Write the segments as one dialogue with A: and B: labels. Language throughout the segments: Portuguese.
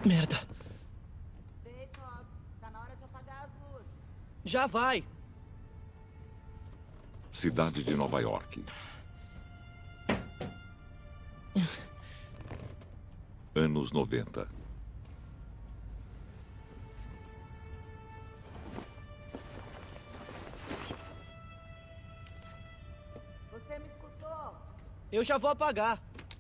A: Merda.
B: Jacob, tá na hora de apagar as luzes.
A: Já vai.
C: Cidade de Nova York. Anos 90.
B: Você me escutou?
A: Eu já vou apagar.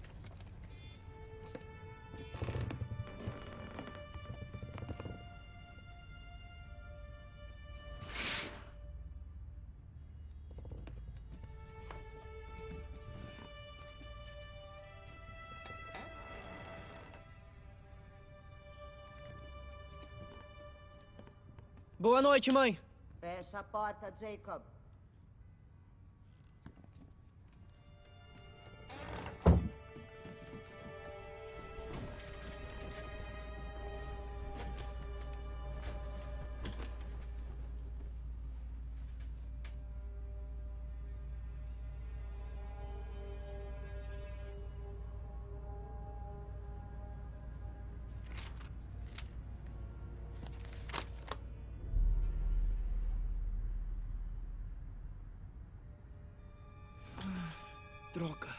A: Boa noite, mãe.
B: Fecha a porta, Jacob.
A: Droga.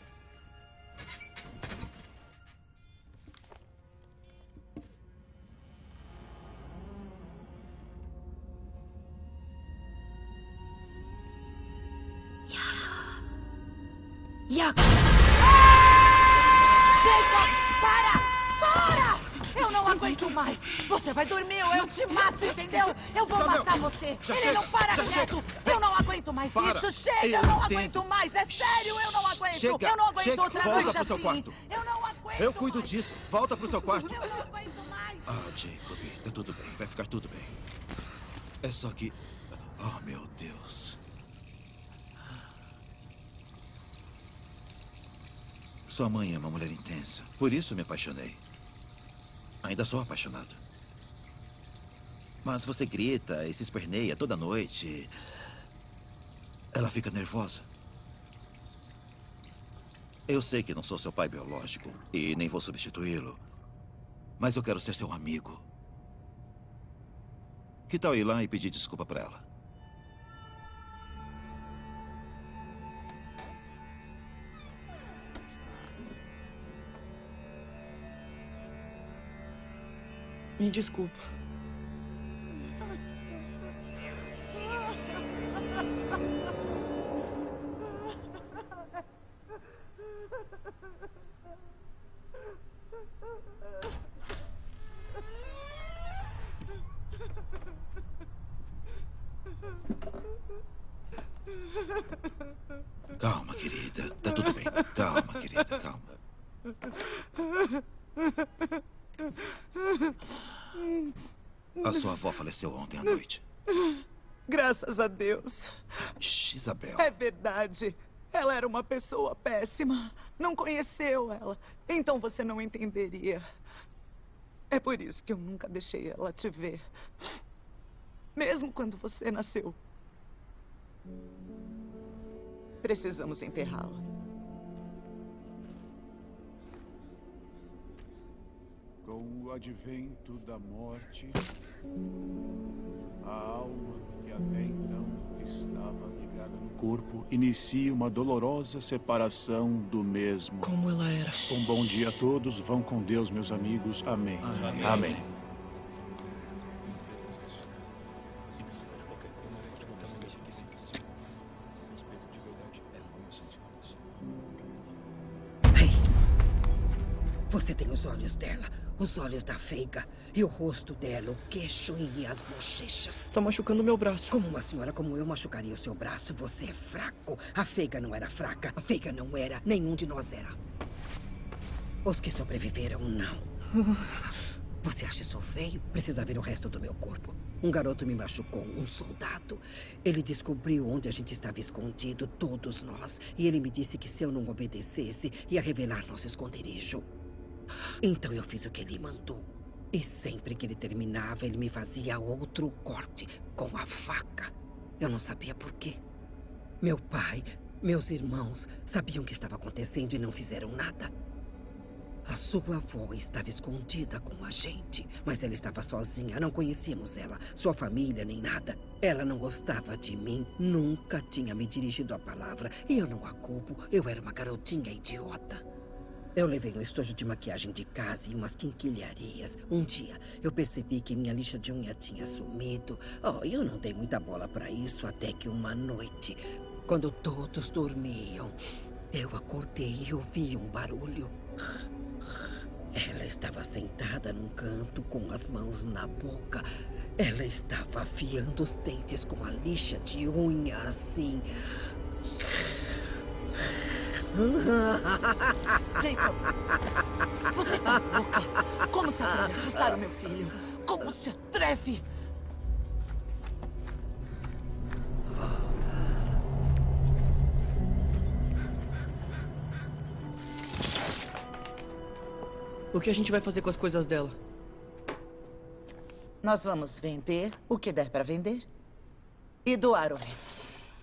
B: Jacob! Jacob, para! Para! Eu não aguento mais. Você vai dormir ou eu te mato, entendeu? Eu vou matar você. Ele não para quieto. Eu não aguento mais isso. Chega, eu não aguento mais. É sério, eu não aguento. Eu não aguento outra noite assim. Eu não aguento.
D: Eu cuido disso. Volta pro seu quarto.
B: Eu não aguento mais.
D: Ah, Jacob, tá tudo bem. Vai ficar tudo bem. É só que... Oh, meu Deus. Sua mãe é uma mulher intensa. Por isso me apaixonei. Ainda sou apaixonado. Mas você grita e se esperneia toda noite. Ela fica nervosa. Eu sei que não sou seu pai biológico e nem vou substituí-lo. Mas eu quero ser seu amigo. Que tal ir lá e pedir desculpa pra ela?
A: Me desculpa.
D: Calma, querida. Tá tudo bem. Calma, querida. Calma. A sua avó faleceu ontem à noite.
B: Graças a Deus.
D: Shh, Isabel.
B: É verdade. Ela era uma pessoa péssima. Não conheceu ela. Então você não entenderia. É por isso que eu nunca deixei ela te ver. Mesmo quando você nasceu. Precisamos enterrá-la.
E: Com o advento da morte, a alma que até então estava ligada no corpo inicia uma dolorosa separação do mesmo.
A: Como ela era.
E: Um bom dia a todos. Vão com Deus, meus amigos. Amém.
D: Amém.
E: Amém.
F: Você tem os olhos dela, os olhos da Feiga, e o rosto dela, o queixo e as bochechas.
A: Tá machucando meu braço.
F: Como uma senhora como eu machucaria o seu braço? Você é fraco. A Feiga não era fraca. A Feiga não era. Nenhum de nós era. Os que sobreviveram, não. Você acha isso feio? Precisa ver o resto do meu corpo. Um garoto me machucou, um soldado. Ele descobriu onde a gente estava escondido, todos nós. E ele me disse que se eu não obedecesse, ia revelar nosso esconderijo. Então eu fiz o que ele mandou. E sempre que ele terminava, ele me fazia outro corte com a faca. Eu não sabia por quê. Meu pai, meus irmãos sabiam o que estava acontecendo e não fizeram nada. A sua avó estava escondida com a gente, mas ela estava sozinha, não conhecíamos ela, sua família nem nada. Ela não gostava de mim, nunca tinha me dirigido a palavra. E eu não a culpo, eu era uma garotinha idiota. Eu levei um estojo de maquiagem de casa e umas quinquilharias. Um dia, eu percebi que minha lixa de unha tinha sumido. Oh, eu não dei muita bola para isso até que uma noite, quando todos dormiam, eu acordei e ouvi um barulho. Ela estava sentada num canto com as mãos na boca. Ela estava afiando os dentes com a lixa de unha assim.
B: Jacob, você tá louca? Como se atreve a assustar o meu filho? Como se atreve?
A: O que a gente vai fazer com as coisas dela?
B: Nós vamos vender o que der para vender e doar o resto.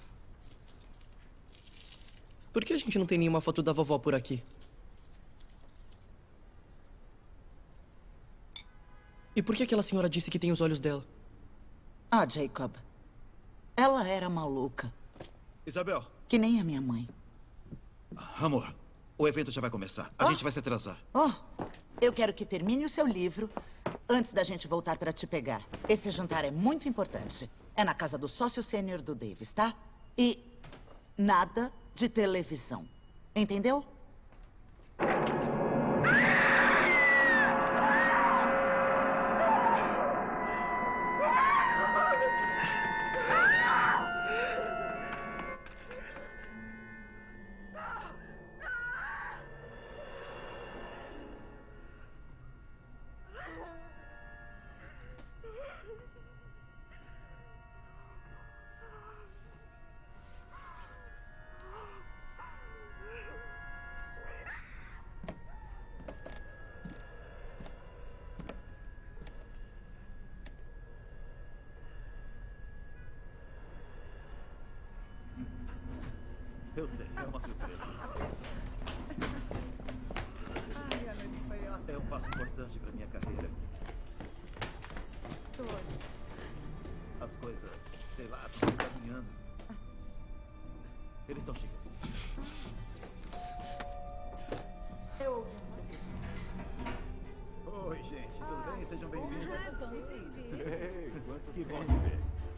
A: Por que a gente não tem nenhuma foto da vovó por aqui? E por que aquela senhora disse que tem os olhos dela?
B: Ah, Jacob. Ela era maluca.
D: Isabel,
B: Que nem a minha mãe.
D: amor, o evento já vai começar. A gente vai se atrasar.
B: Oh, eu quero que termine o seu livro antes da gente voltar para te pegar. Esse jantar é muito importante. É na casa do sócio sênior do Davis, tá? E nada de televisão. Entendeu?
D: Eu sei, é uma surpresa. É um passo importante para minha carreira. As coisas, sei lá, estão se caminhando. Eles estão chegando. Oi, gente, tudo bem? Sejam bem-vindos. Que bom te ver.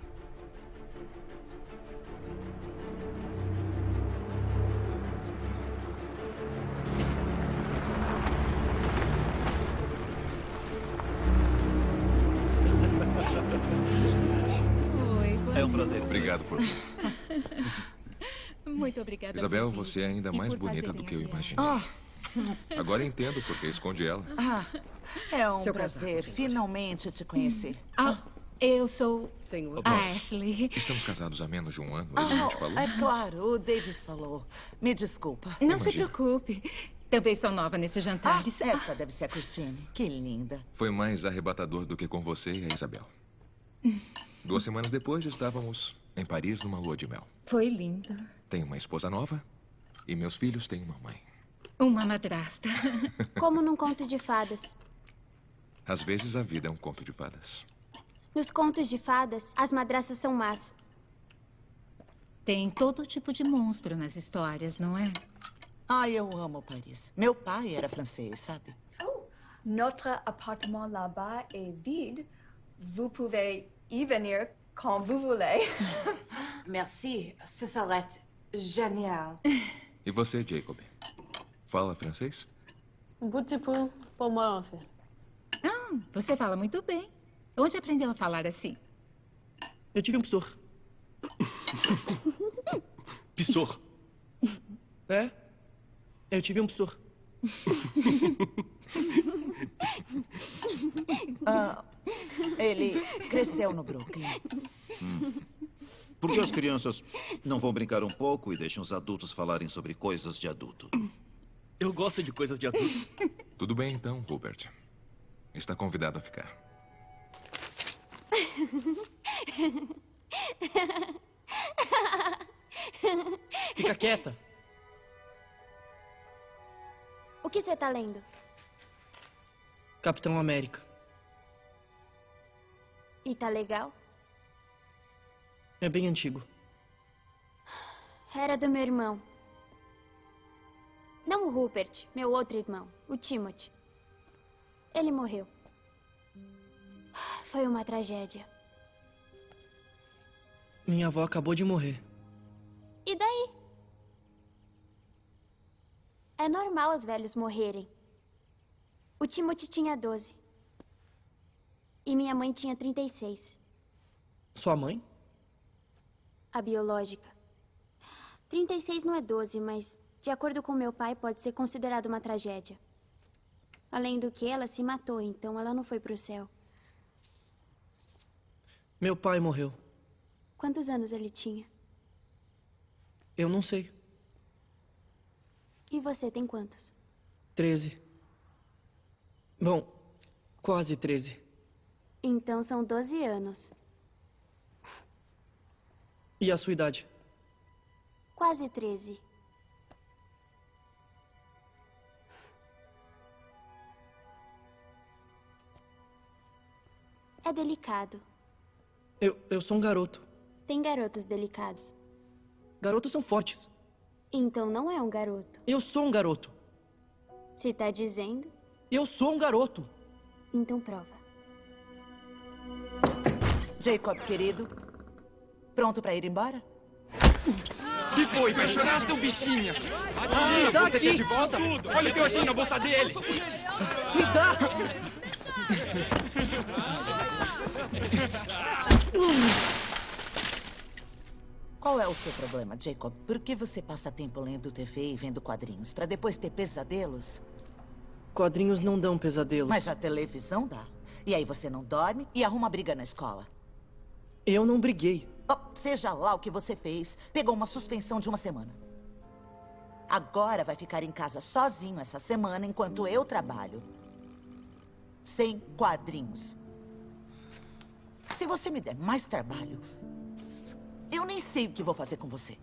G: Oi, boa
D: É um prazer.
C: Obrigado por vir.
G: Muito obrigada.
C: Isabel,
G: por vir.
C: você é ainda
G: E
C: mais
G: por
C: bonita
G: fazerem
C: do que eu
G: a viagem.
C: imaginei. Agora entendo porque esconde ela.
B: É um
F: Seu casaco,
B: prazer
F: senhor.
B: finalmente te conhecer.
G: Eu sou
F: Senhor.
G: a Ashley.
C: Estamos casados há menos de um ano, ele não te falou?
B: É claro, o David falou. Me desculpa.
G: Não se
C: Imagina.
G: preocupe. Também sou nova nesses jantares.
B: Essa deve ser a Christine. Que linda.
C: Foi mais arrebatador do que com você e a Isabel. 2 semanas depois, estávamos em Paris numa lua de mel.
G: Foi lindo.
C: Tenho uma esposa nova e meus filhos têm uma mãe.
G: Uma madrasta.
H: Como num conto de fadas.
C: Às vezes a vida é um conto de fadas.
H: Nos contos de fadas, as madraças são más.
G: Tem todo tipo de monstro nas histórias, não é?
B: Eu amo Paris. Meu pai era francês, sabe?
I: Notre appartement là-bas est vide. Vous pouvez y venir quand vous voulez.
J: Merci, ce serait génial.
C: E você, Jacob? Fala francês?
I: Un petit peu pour moi, en fait.
G: Você fala muito bem. Onde aprendeu a falar assim?
A: Eu tive um psor.
E: Pissor.
A: É? Eu tive um psor.
B: Ele cresceu no Brooklyn.
D: Por que as crianças não vão brincar um pouco e deixam os adultos falarem sobre coisas de adulto?
A: Eu gosto de coisas de adulto.
C: Tudo bem então, Rupert. Está convidado a ficar.
A: Fica quieta.
H: O que você tá lendo?
A: Capitão América.
H: E tá legal?
A: É bem antigo.
H: Era do meu irmão. Não o Rupert, meu outro irmão, o Timothy. Ele morreu. Foi uma tragédia.
A: Minha avó acabou de morrer.
H: E daí? É normal os velhos morrerem. O Timothy tinha 12. E minha mãe tinha 36.
A: Sua mãe?
H: A biológica. 36 não é 12, mas, de acordo com meu pai, pode ser considerado uma tragédia. Além do que, ela se matou, então ela não foi pro céu.
A: Meu pai morreu.
H: Quantos anos ele tinha?
A: Eu não sei.
H: E você tem quantos?
A: 13. Bom, quase 13.
H: Então são 12 anos.
A: E a sua idade?
H: Quase 13. É delicado.
A: Eu sou um garoto.
H: Tem garotos delicados.
A: Garotos são fortes.
H: Então não é um garoto.
A: Eu sou um garoto.
H: Se tá dizendo,
A: Eu sou um garoto.
H: então prova.
B: Jacob, querido. Pronto pra ir embora?
K: Que foi? Vai chorar, seu bichinha?
A: Me dá
K: Você
A: aqui!
K: quer de volta? Olha o que eu achei na bolsa dele!
A: Me dá!
B: Qual é o seu problema, Jacob? Por que você passa tempo lendo TV e vendo quadrinhos? Pra depois ter pesadelos?
A: Quadrinhos não dão pesadelos.
B: Mas a televisão dá. E aí você não dorme e arruma briga na escola.
A: Eu não briguei.
B: Oh, seja lá o que você fez, pegou uma suspensão de 1 semana. Agora vai ficar em casa sozinho essa semana enquanto eu trabalho. Sem quadrinhos. Se você me der mais trabalho, eu nem sei o que vou fazer com você.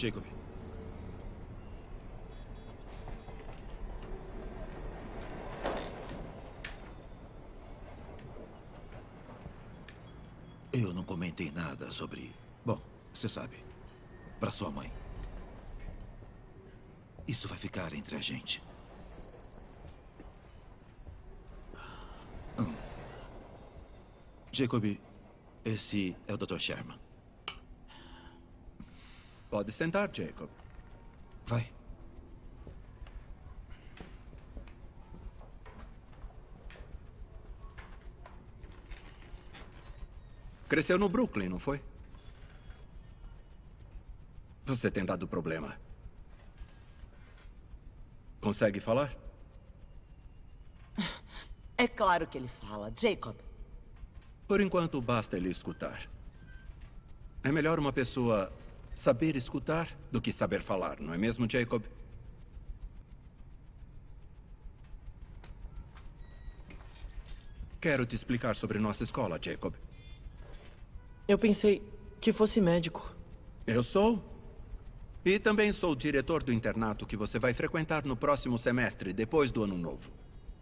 D: Jacob. Eu não comentei nada sobre... Bom, você sabe. Para sua mãe. Isso vai ficar entre a gente. Jacob, esse é o Dr. Sherman.
L: Pode sentar, Jacob.
D: Vai.
L: Cresceu no Brooklyn, não foi? Você tem dado problema. Consegue falar?
B: É claro que ele fala, Jacob.
L: Por enquanto, basta ele escutar. É melhor uma pessoa saber escutar do que saber falar, não é mesmo, Jacob? Quero te explicar sobre nossa escola, Jacob.
A: Eu pensei que fosse médico.
L: Eu sou. E também sou o diretor do internato que você vai frequentar no próximo semestre, depois do ano novo.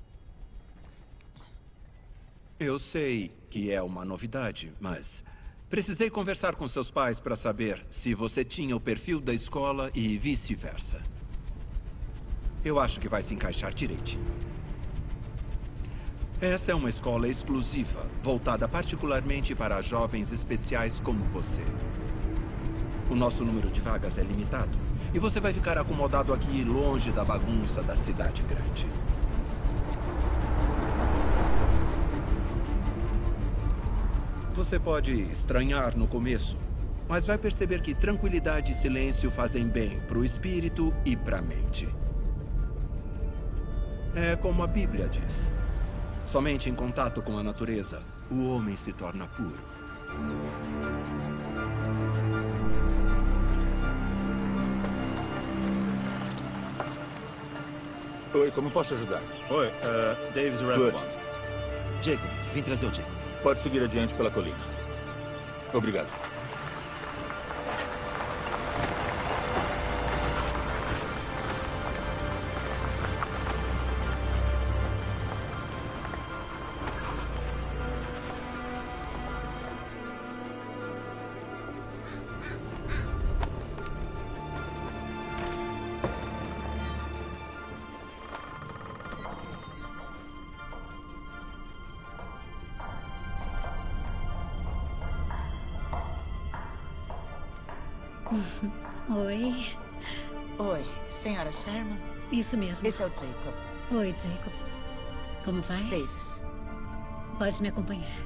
L: Eu sei que é uma novidade, mas precisei conversar com seus pais para saber se você tinha o perfil da escola e vice-versa. Eu acho que vai se encaixar direitinho. Essa é uma escola exclusiva, voltada particularmente para jovens especiais como você. O nosso número de vagas é limitado e você vai ficar acomodado aqui longe da bagunça da cidade grande. Você pode estranhar no começo, mas vai perceber que tranquilidade e silêncio fazem bem para o espírito e para a mente. É como a Bíblia diz. Somente em contato com a natureza, o homem se torna puro.
M: Oi, como posso ajudar?
D: Oi, Davis Redbone. Jacob, vim trazer o Jacob.
M: Pode seguir adiante pela colina. Obrigado.
N: Oi.
B: Oi, senhora Sherman?
N: Isso mesmo.
B: Esse é o Jacob.
N: Oi, Jacob. Como vai?
B: Davis.
N: Pode me acompanhar.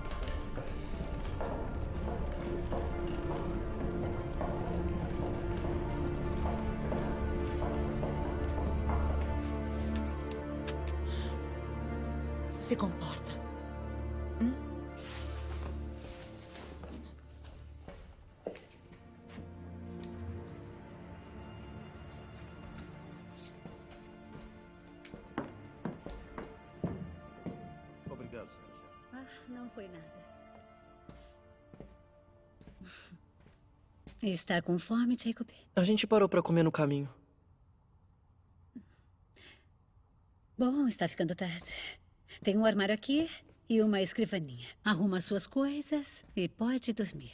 B: Se comporta.
D: Obrigado,
N: Não foi nada. Está com fome, Jacob?
A: A gente parou para comer no caminho.
N: Bom, está ficando tarde. Tem um armário aqui e uma escrivaninha. Arruma suas coisas e pode dormir.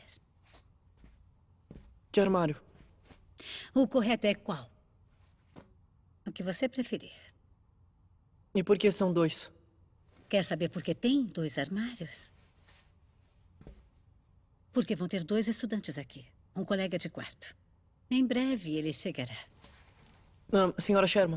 A: Que armário?
N: O correto é qual? O que você preferir.
A: E por que são dois?
N: Quer saber por que tem dois armários? Porque vão ter dois estudantes aqui. Um colega de quarto. Em breve ele chegará.
A: Senhora Sherman.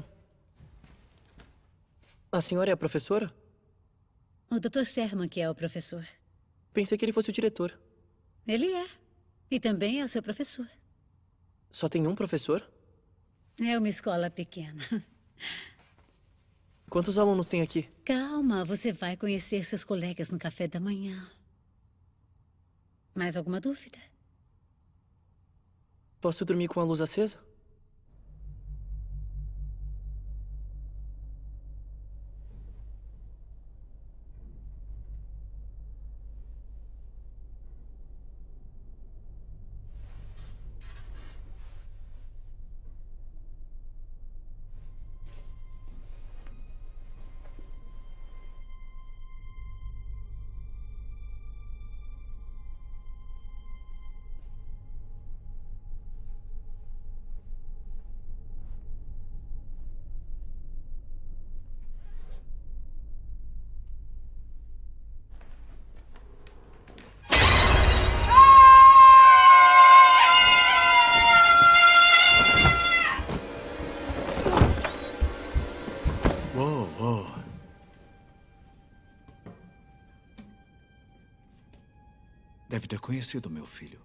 A: A senhora é a professora?
N: O Dr. Sherman que é o professor.
A: Pensei que ele fosse o diretor.
N: Ele é. E também é o seu professor.
A: Só tem um professor?
N: É uma escola pequena.
A: Quantos alunos tem aqui?
N: Calma, você vai conhecer seus colegas no café da manhã. Mais alguma dúvida?
A: Posso dormir com a luz acesa?
D: Oh. Deve ter conhecido meu filho.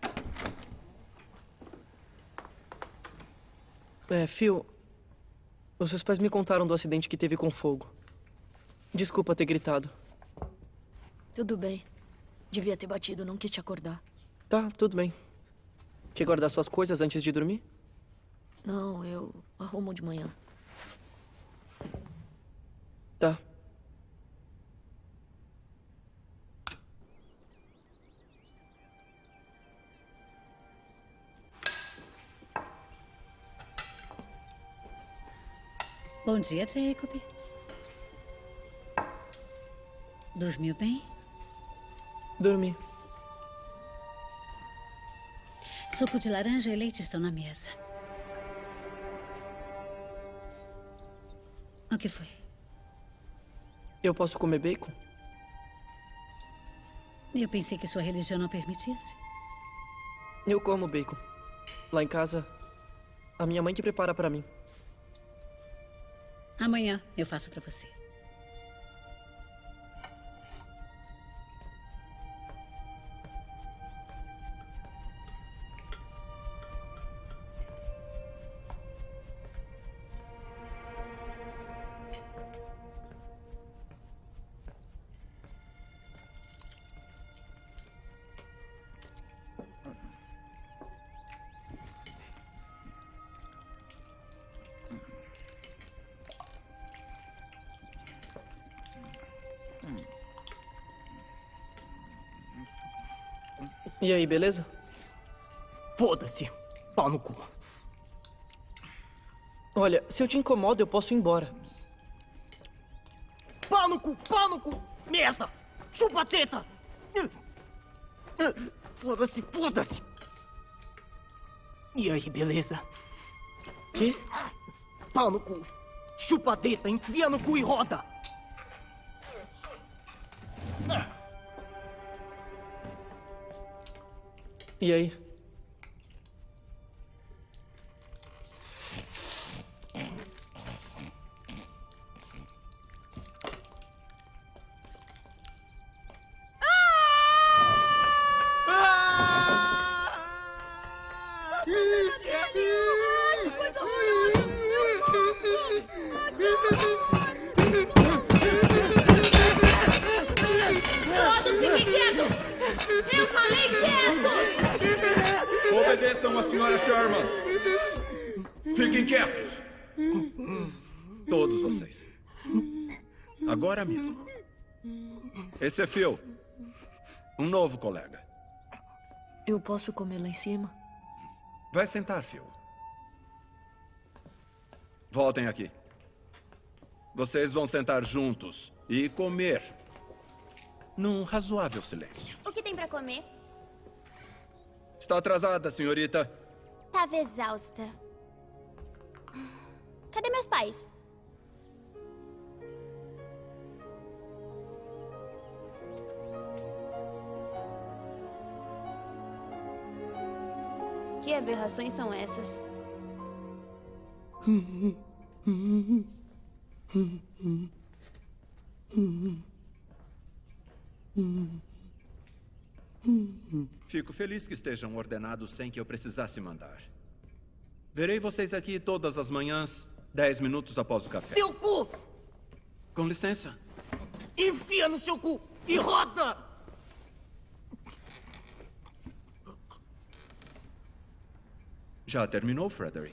A: Phil, os seus pais me contaram do acidente que teve com fogo. Desculpa ter gritado.
O: Tudo bem. Devia ter batido, não quis te acordar.
A: Tá, tudo bem. Quer guardar suas coisas antes de dormir?
O: Não, eu arrumo de manhã.
A: Tá.
N: Bom dia, Jacob. Dormiu bem?
A: Dormi.
N: Suco de laranja e leite estão na mesa. O que foi?
A: Eu posso comer bacon?
N: Eu pensei que sua religião não permitisse.
A: Eu como bacon. Lá em casa, a minha mãe que prepara pra mim.
N: Amanhã eu faço pra você.
A: E aí, beleza?
K: Foda-se. Pau no cu.
A: Olha, se eu te incomodo, eu posso ir embora.
K: Pau no cu, pau no cu. Merda. Chupa a teta. Foda-se, foda-se. E aí, beleza?
A: Que?
K: Pau no cu. Chupa a teta, enfia no cu e roda.
A: E aí?
L: Obedeçam a senhora Sherman. Fiquem quietos. Todos vocês. Agora mesmo. Esse é Phil. Um novo colega.
O: Eu posso comer lá em cima?
L: Vai sentar, Phil. Voltem aqui. Vocês vão sentar juntos e comer num razoável silêncio.
H: O que tem pra comer?
L: Está atrasada, senhorita.
H: Tava exausta. Cadê meus pais? Que aberrações são essas?
L: Fico feliz que estejam ordenados sem que eu precisasse mandar. Verei vocês aqui todas as manhãs, 10 minutos após o café.
K: Seu cu!
L: Com licença.
K: Enfia no seu cu e roda!
L: Já terminou, Frederick?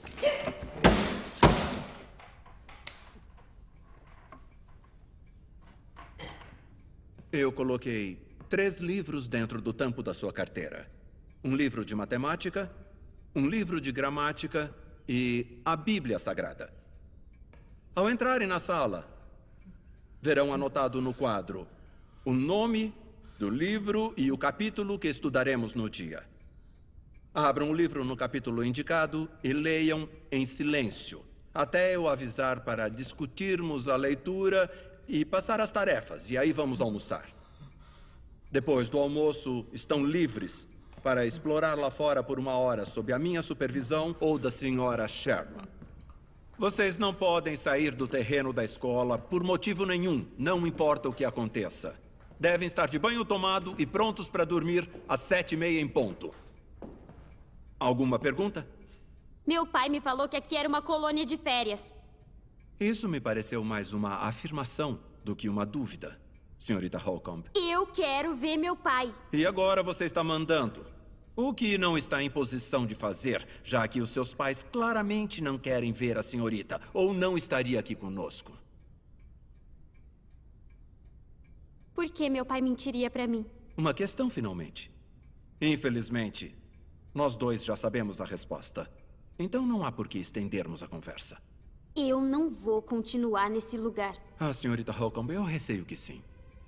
L: Eu coloquei 3 livros dentro do tampo da sua carteira. Um livro de matemática, um livro de gramática e a Bíblia Sagrada. Ao entrarem na sala, verão anotado no quadro o nome do livro e o capítulo que estudaremos no dia. Abram o livro no capítulo indicado e leiam em silêncio, até eu avisar para discutirmos a leitura e passar as tarefas, e aí vamos almoçar. Depois do almoço, estão livres para explorar lá fora por 1 hora sob a minha supervisão ou da senhora Sherman. Vocês não podem sair do terreno da escola por motivo nenhum, não importa o que aconteça. Devem estar de banho tomado e prontos para dormir às 7h30 em ponto. Alguma pergunta?
H: Meu pai me falou que aqui era uma colônia de férias.
L: Isso me pareceu mais uma afirmação do que uma dúvida, senhorita Holcomb.
H: Eu quero ver meu pai.
L: E agora você está mandando. O que não está em posição de fazer, já que os seus pais claramente não querem ver a senhorita, ou não estaria aqui conosco.
H: Por que meu pai mentiria pra mim?
L: Uma questão, finalmente. Infelizmente, nós dois já sabemos a resposta. Então não há por que estendermos a conversa.
H: Eu não vou continuar nesse lugar.
L: Ah, senhorita Holcomb, eu receio que sim.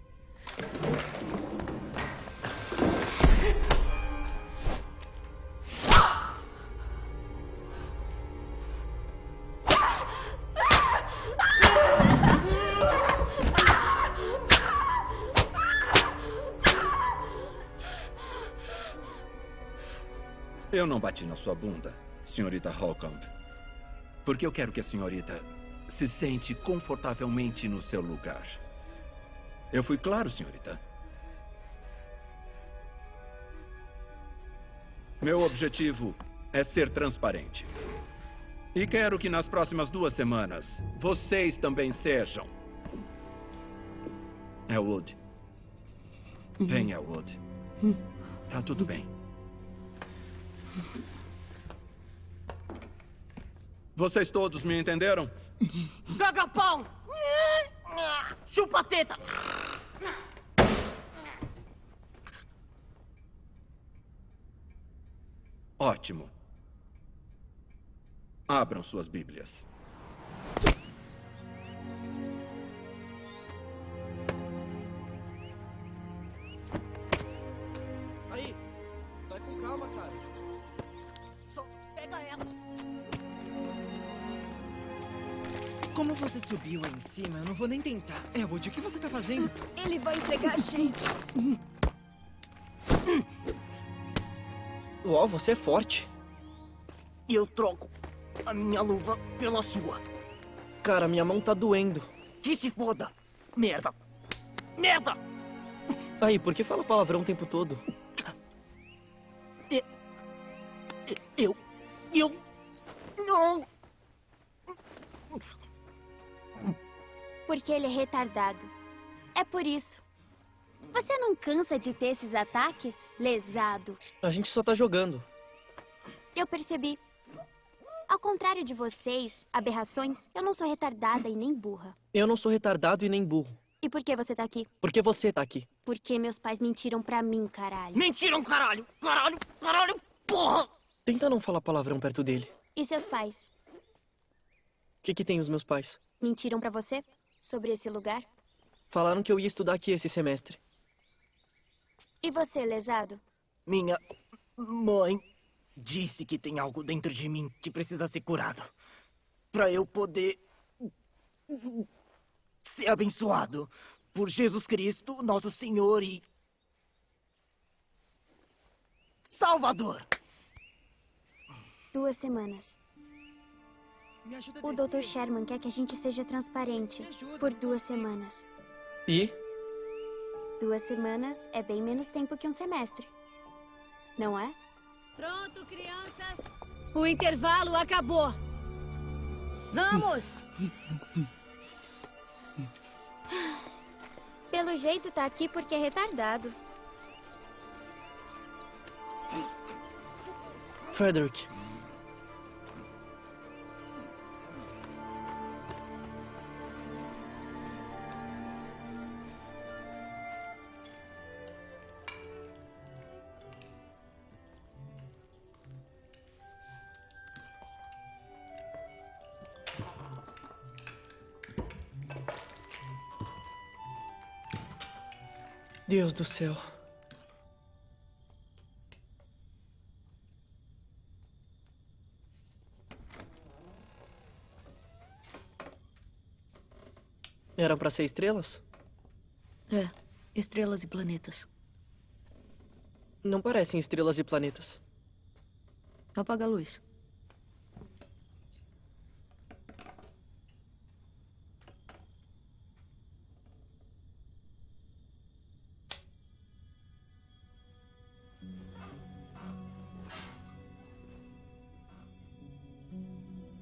L: Eu não bati na sua bunda, senhorita Holcomb, porque eu quero que a senhorita se sente confortavelmente no seu lugar. Eu fui claro, senhorita? Meu objetivo é ser transparente. E quero que nas próximas 2 semanas, vocês também sejam. Elwood. Vem, Elwood. Tá tudo bem. Vocês todos me entenderam?
O: Caga pau! Chupa a teta!
L: Ótimo. Abram suas Bíblias.
A: Aí, vai com calma, cara.
O: Só pega ela.
P: Como você subiu aí em cima, eu não vou nem tentar. Elwood, o que você tá fazendo?
I: Ele vai pegar a gente.
A: Uau, você é forte.
O: E eu troco a minha luva pela sua.
A: Cara, minha mão tá doendo.
O: Que se foda. Merda. Merda!
A: Aí, por que fala palavrão o tempo todo?
O: Eu... Não...
H: Porque ele é retardado. É por isso. Você não cansa de ter esses ataques? Lesado.
A: A gente só tá jogando.
H: Eu percebi. Ao contrário de vocês, aberrações, eu não sou retardada e nem burra.
A: Eu não sou retardado e nem burro.
H: E por que você tá aqui?
A: Porque você tá aqui.
H: Porque meus pais mentiram pra mim, caralho.
O: Mentiram, caralho! Caralho! Caralho! Porra!
A: Tenta não falar palavrão perto dele.
H: E seus pais?
A: O que tem os meus pais?
H: Mentiram pra você? Sobre esse lugar?
A: Falaram que eu ia estudar aqui esse semestre.
H: E você, lesado?
O: Minha mãe disse que tem algo dentro de mim que precisa ser curado. Pra eu poder ser abençoado por Jesus Cristo, nosso Senhor e Salvador.
H: 2 semanas. O Dr. Sherman quer que a gente seja transparente por 2 semanas.
A: E?
H: 2 semanas é bem menos tempo que um semestre. Não é?
N: Pronto, crianças. O intervalo acabou. Vamos!
H: Pelo jeito tá aqui porque é retardado.
A: Frederick. Deus do céu. Eram pra ser estrelas?
O: É, estrelas e planetas.
A: Não parecem estrelas e planetas.
O: Apaga a luz.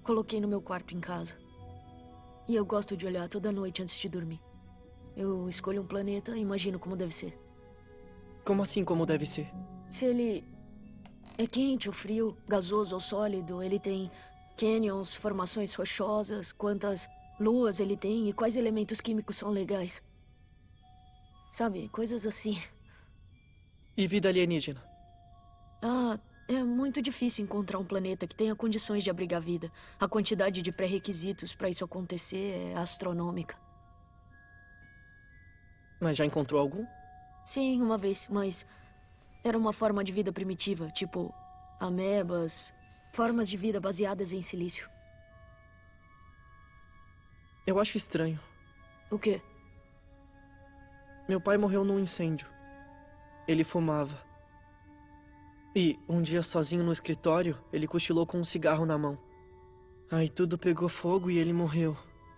Q: Coloquei no meu quarto em casa. E eu gosto de olhar toda noite antes de dormir. Eu escolho um planeta e imagino como deve ser.
A: Como assim, como deve ser?
Q: Se ele é quente ou frio, gasoso ou sólido, ele tem canyons, formações rochosas, quantas luas ele tem e quais elementos químicos são legais. Sabe, coisas assim.
A: E vida alienígena?
Q: Ah, é muito difícil encontrar um planeta que tenha condições de abrigar vida. A quantidade de pré-requisitos para isso acontecer é astronômica.
A: Mas já encontrou algum?
Q: Sim, uma vez, mas era uma forma de vida primitiva, tipo amebas, formas de vida baseadas em silício.
A: Eu acho estranho.
Q: O quê?
A: Meu pai morreu num incêndio. Ele fumava. E, um dia sozinho no escritório, ele cochilou com um cigarro na mão. Aí tudo pegou fogo e ele morreu.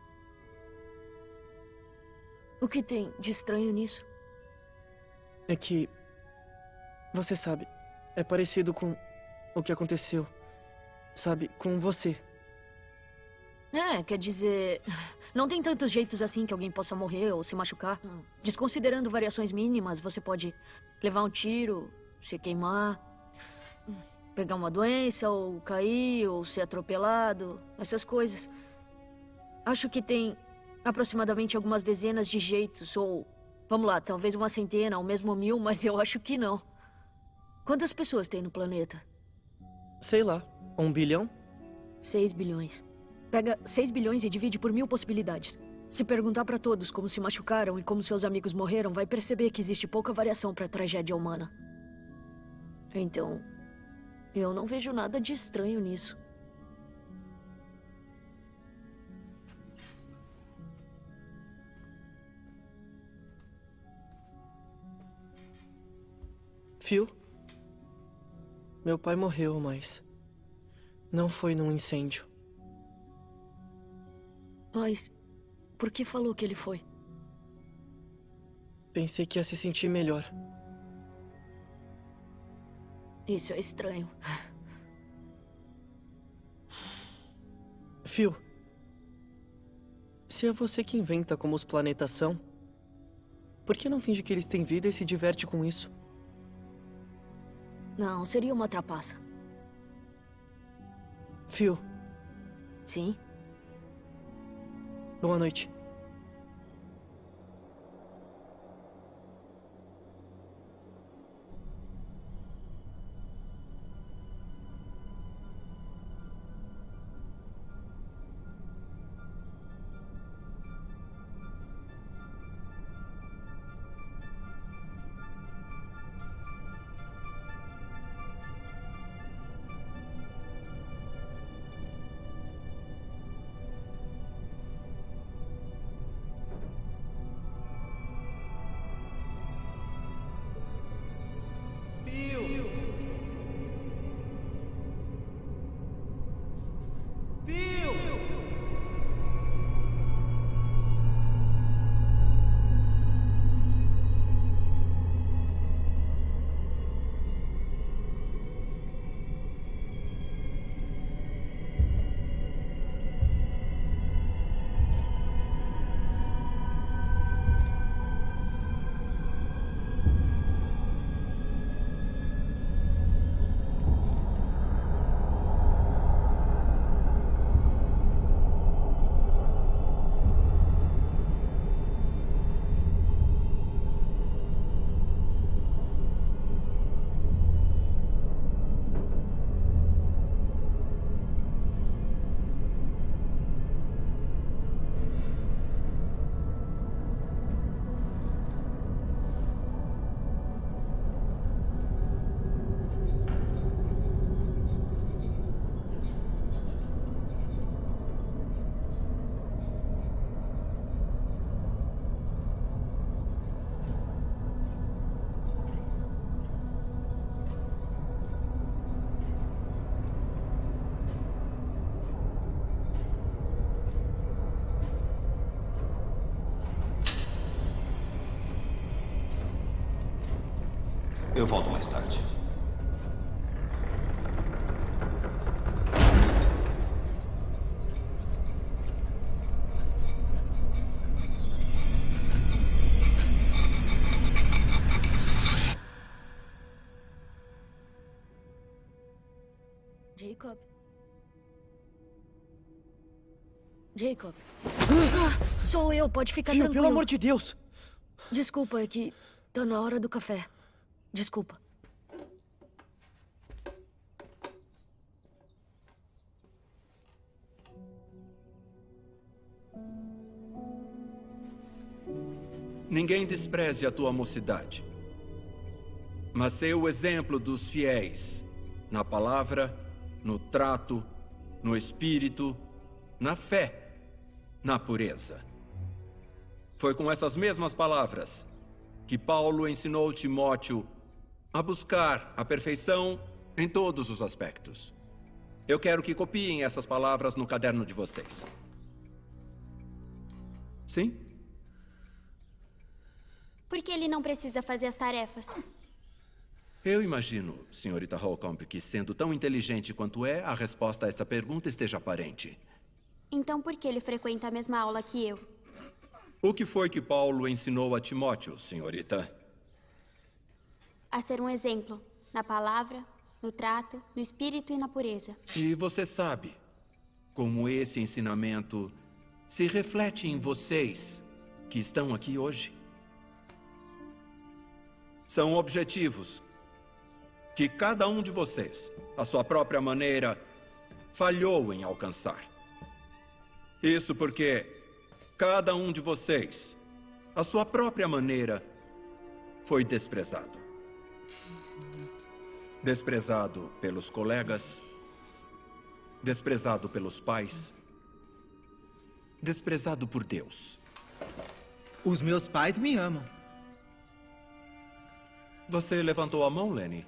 Q: O que tem de estranho nisso?
A: É que... Você sabe, é parecido com o que aconteceu. Sabe, com você.
Q: É, quer dizer... Não tem tantos jeitos assim que alguém possa morrer ou se machucar. Desconsiderando variações mínimas, você pode levar um tiro, se queimar, pegar uma doença, ou cair, ou ser atropelado, essas coisas. Acho que tem aproximadamente algumas dezenas de jeitos, ou... Vamos lá, talvez uma centena, ou mesmo 1000, mas eu acho que não. Quantas pessoas tem no planeta?
A: Sei lá, 1 bilhão?
Q: 6 bilhões. Pega 6 bilhões e divide por 1000 possibilidades. Se perguntar pra todos como se machucaram e como seus amigos morreram, vai perceber que existe pouca variação pra tragédia humana. Então, eu não vejo nada de estranho nisso.
A: Phil? Meu pai morreu, mas... não foi num incêndio.
Q: Mas... por que falou que ele foi?
A: Pensei que ia se sentir melhor.
Q: Isso é estranho.
A: Phil, se é você que inventa como os planetas são, por que não finge que eles têm vida e se diverte com isso?
Q: Não, seria uma trapaça.
A: Phil.
Q: Sim?
A: Boa noite.
D: Eu volto mais tarde.
Q: Jacob. Sou eu, pode ficar
A: Tio,
Q: tranquilo.
A: pelo amor de Deus.
Q: Desculpa, é que tá na hora do café. Desculpa.
L: Ninguém despreze a tua mocidade, mas sei o exemplo dos fiéis na palavra, no trato, no espírito, na fé, na pureza. Foi com essas mesmas palavras que Paulo ensinou Timóteo a buscar a perfeição em todos os aspectos. Eu quero que copiem essas palavras no caderno de vocês. Sim?
H: Por que ele não precisa fazer as tarefas?
L: Eu imagino, senhorita Holcomb, que sendo tão inteligente quanto é, a resposta a essa pergunta esteja aparente.
H: Então por que ele frequenta a mesma aula que eu?
L: O que foi que Paulo ensinou a Timóteo, senhorita?
H: A ser um exemplo, na palavra, no trato, no espírito e na pureza.
L: E você sabe como esse ensinamento se reflete em vocês que estão aqui hoje? São objetivos que cada um de vocês, à sua própria maneira, falhou em alcançar. Isso porque cada um de vocês, à sua própria maneira, foi desprezado. Desprezado pelos colegas, desprezado pelos pais, desprezado por Deus.
P: Os meus pais me amam.
L: Você levantou a mão, Lenny?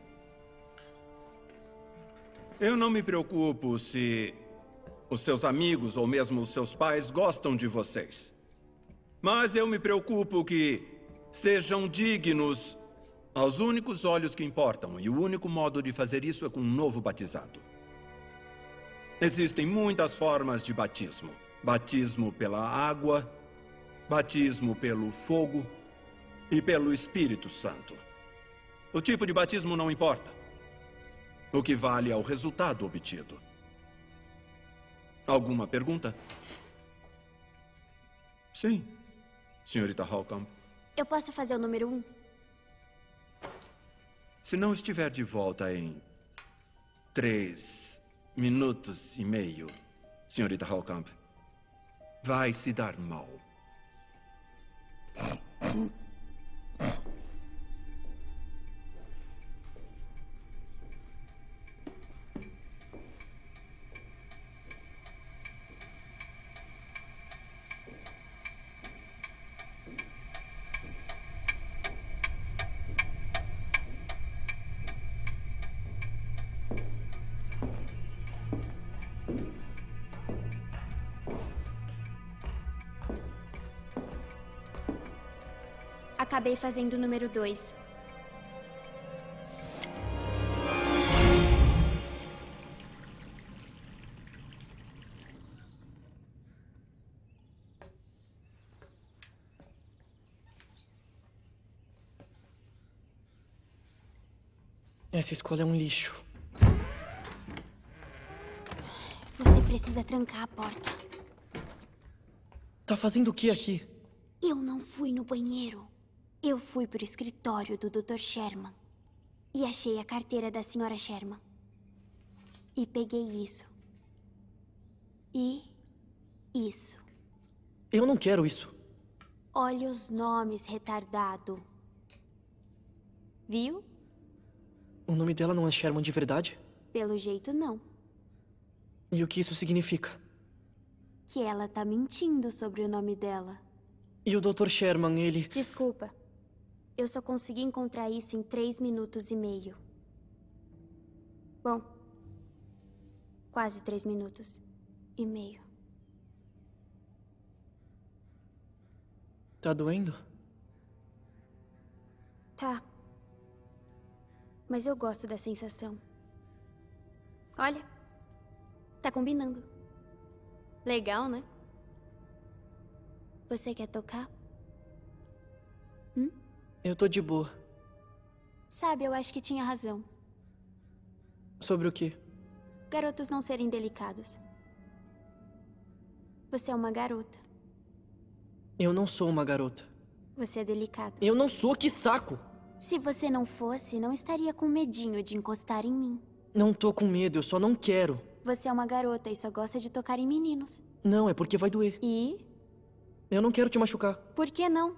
L: Eu não me preocupo se os seus amigos ou mesmo os seus pais gostam de vocês. Mas eu me preocupo que sejam dignos aos únicos olhos que importam. E o único modo de fazer isso é com um novo batizado. Existem muitas formas de batismo. Batismo pela água, batismo pelo fogo e pelo Espírito Santo. O tipo de batismo não importa. O que vale é o resultado obtido. Alguma pergunta? Sim, senhorita Holcomb.
H: Eu posso fazer o número 1?
L: Se não estiver de volta em 3 minutos e meio, senhorita Holcomb, vai se dar mal.
H: Acabei fazendo o número 2.
A: Essa escola é um lixo.
H: Você precisa trancar a porta.
A: Tá fazendo o que aqui?
H: Eu não fui no banheiro. Eu fui pro escritório do Dr. Sherman. E achei a carteira da Sra. Sherman. E peguei isso. E isso.
A: Eu não quero isso.
H: Olha os nomes, retardado. Viu?
A: O nome dela não é Sherman de verdade?
H: Pelo jeito, não.
A: E o que isso significa?
H: Que ela tá mentindo sobre o nome dela.
A: E o Dr. Sherman, ele...
H: Desculpa. Eu só consegui encontrar isso em 3 minutos e meio. Bom, quase 3 minutos e meio.
A: Tá doendo?
H: Tá. Mas eu gosto da sensação. Olha, tá combinando. Legal, né? Você quer tocar?
A: Eu tô de boa.
H: Sabe, eu acho que tinha razão.
A: Sobre o quê?
H: Garotos não serem delicados. Você é uma garota.
A: Eu não sou uma garota.
H: Você é delicado.
A: Eu não sou, que saco!
H: Se você não fosse, não estaria com medinho de encostar em mim.
A: Não tô com medo, eu só não quero.
H: Você é uma garota e só gosta de tocar em meninos.
A: Não, é porque vai doer.
H: E?
A: Eu não quero te machucar.
H: Por que não?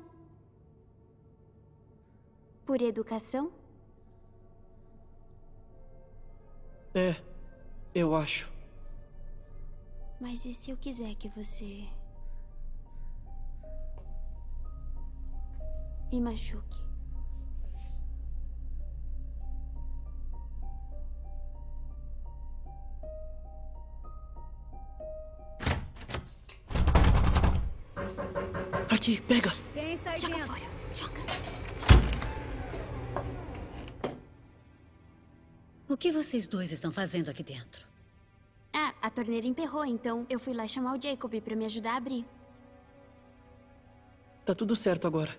H: Por educação?
A: É, eu acho.
H: Mas e se eu quiser que você me machuque?
A: Aqui, pega!
N: Quem está aí
H: Joga
N: dentro?
H: fora, joga.
N: O que vocês dois estão fazendo aqui dentro?
H: Ah, a torneira emperrou, então eu fui lá chamar o Jacob pra me ajudar a abrir.
A: Tá tudo certo agora.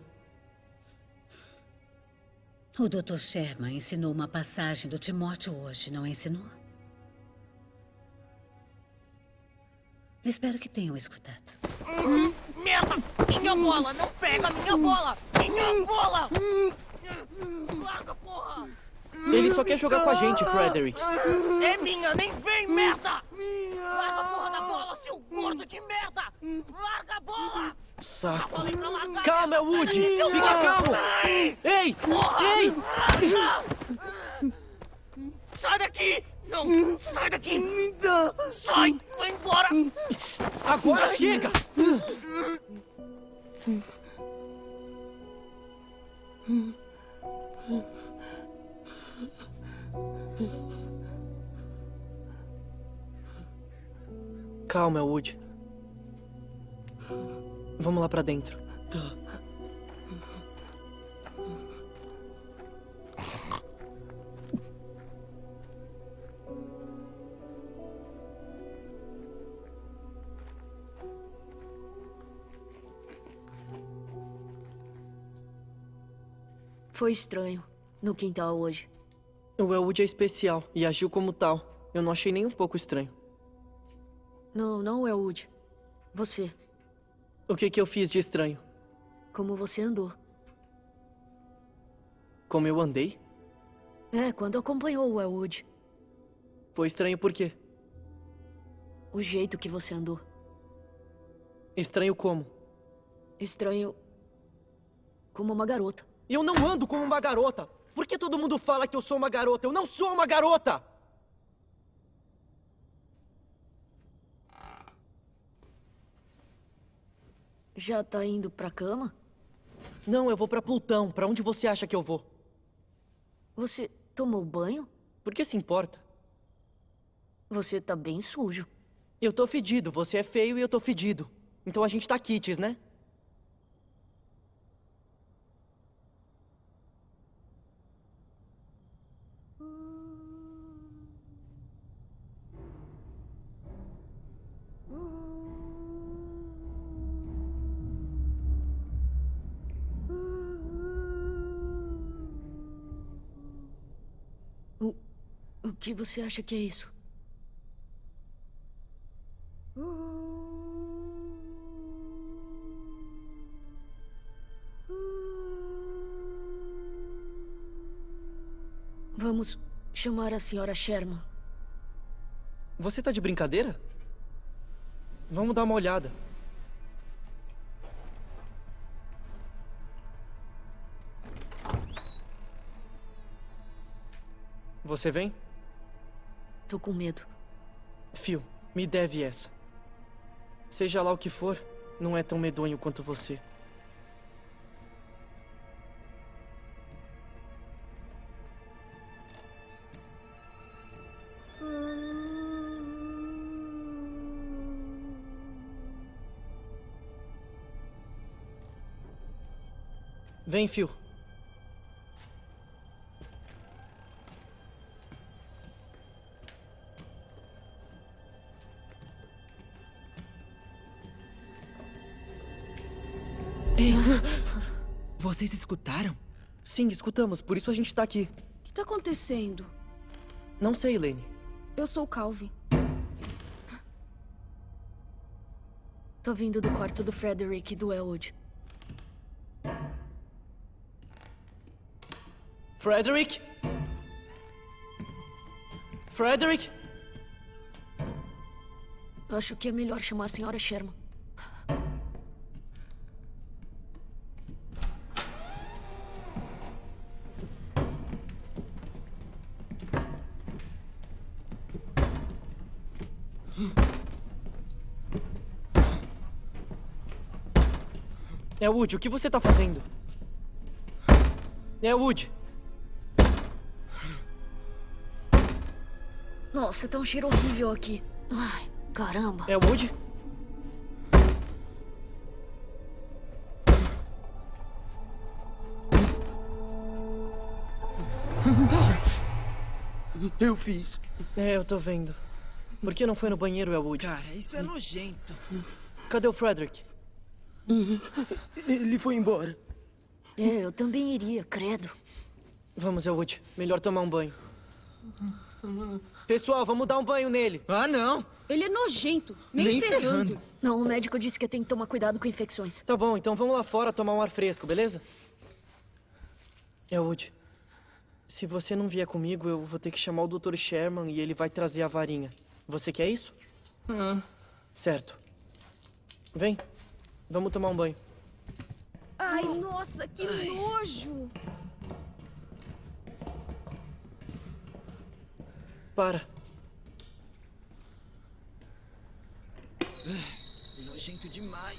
N: O Dr. Sherman ensinou uma passagem do Timóteo hoje, não ensinou? Espero que tenham escutado.
O: Merda! Minha bola! Não pega minha bola! Minha bola! Larga, porra!
A: Ele só quer jogar com a gente, Frederick.
O: É minha, nem vem, merda! Larga a porra da bola, seu gordo de merda! Larga a bola!
A: Saco.
O: Falei pra largar,
A: Calma, Woody! Fica calmo! Ei!
O: Porra!
A: Ei!
O: Sai daqui! Não! Sai daqui! Sai! Vai embora!
A: Agora chega! Calma, Woody. Vamos lá pra dentro.
Q: Foi estranho no quintal hoje.
A: O Elwood é especial e agiu como tal. Eu não achei nem um pouco estranho.
Q: Não é o Woody. Você.
A: O que eu fiz de estranho?
Q: Como você andou.
A: Como eu andei?
Q: É, quando acompanhou o Elwood.
A: Foi estranho por quê?
Q: O jeito que você andou.
A: Estranho como?
Q: Estranho como uma garota.
A: Eu não ando como uma garota! Por que todo mundo fala que eu sou uma garota? Eu não sou uma garota!
Q: Já tá indo pra cama?
A: Não, eu vou pra Plutão. Pra onde você acha que eu vou?
Q: Você tomou banho?
A: Por que se importa?
Q: Você tá bem sujo.
A: Eu tô fedido. Você é feio e eu tô fedido. Então a gente tá quites, né?
Q: O que você acha que é isso? Vamos chamar a senhora Sherman.
A: Você tá de brincadeira? Vamos dar uma olhada. Você vem?
Q: Tô com medo.
A: Phil, me deve essa. Seja lá o que for, não é tão medonho quanto você. Vem, Phil.
P: Vocês escutaram?
A: Sim, escutamos. Por isso a gente tá aqui.
R: O que tá acontecendo?
A: Não sei, Lane.
R: Eu sou o Calvin.
Q: Tô vindo do quarto do Frederick e do Elwood.
A: Frederick? Frederick?
Q: Acho que é melhor chamar a senhora Sherman.
A: Elwood, o que você tá fazendo? Elwood!
Q: Nossa, tá um cheiro horrível aqui. Ai, caramba.
A: Elwood?
P: Eu fiz.
A: É, eu tô vendo. Por que não foi no banheiro, Elwood?
P: Cara, isso é nojento.
A: Cadê o Frederick?
P: Ele foi embora.
Q: É, eu também iria, credo.
A: Vamos, Elwood. Melhor tomar um banho. Pessoal, vamos dar um banho nele.
P: Ah, não.
G: Ele é nojento. Nem ferrando.
Q: Não, o médico disse que eu tenho que tomar cuidado com infecções.
A: Tá bom, então vamos lá fora tomar um ar fresco, beleza? Elwood, se você não vier comigo, eu vou ter que chamar o Dr. Sherman e ele vai trazer a varinha. Você quer isso? Certo. Vem, vamos tomar um banho.
G: Ai, nossa, que nojo.
A: Para.
P: Nojento demais.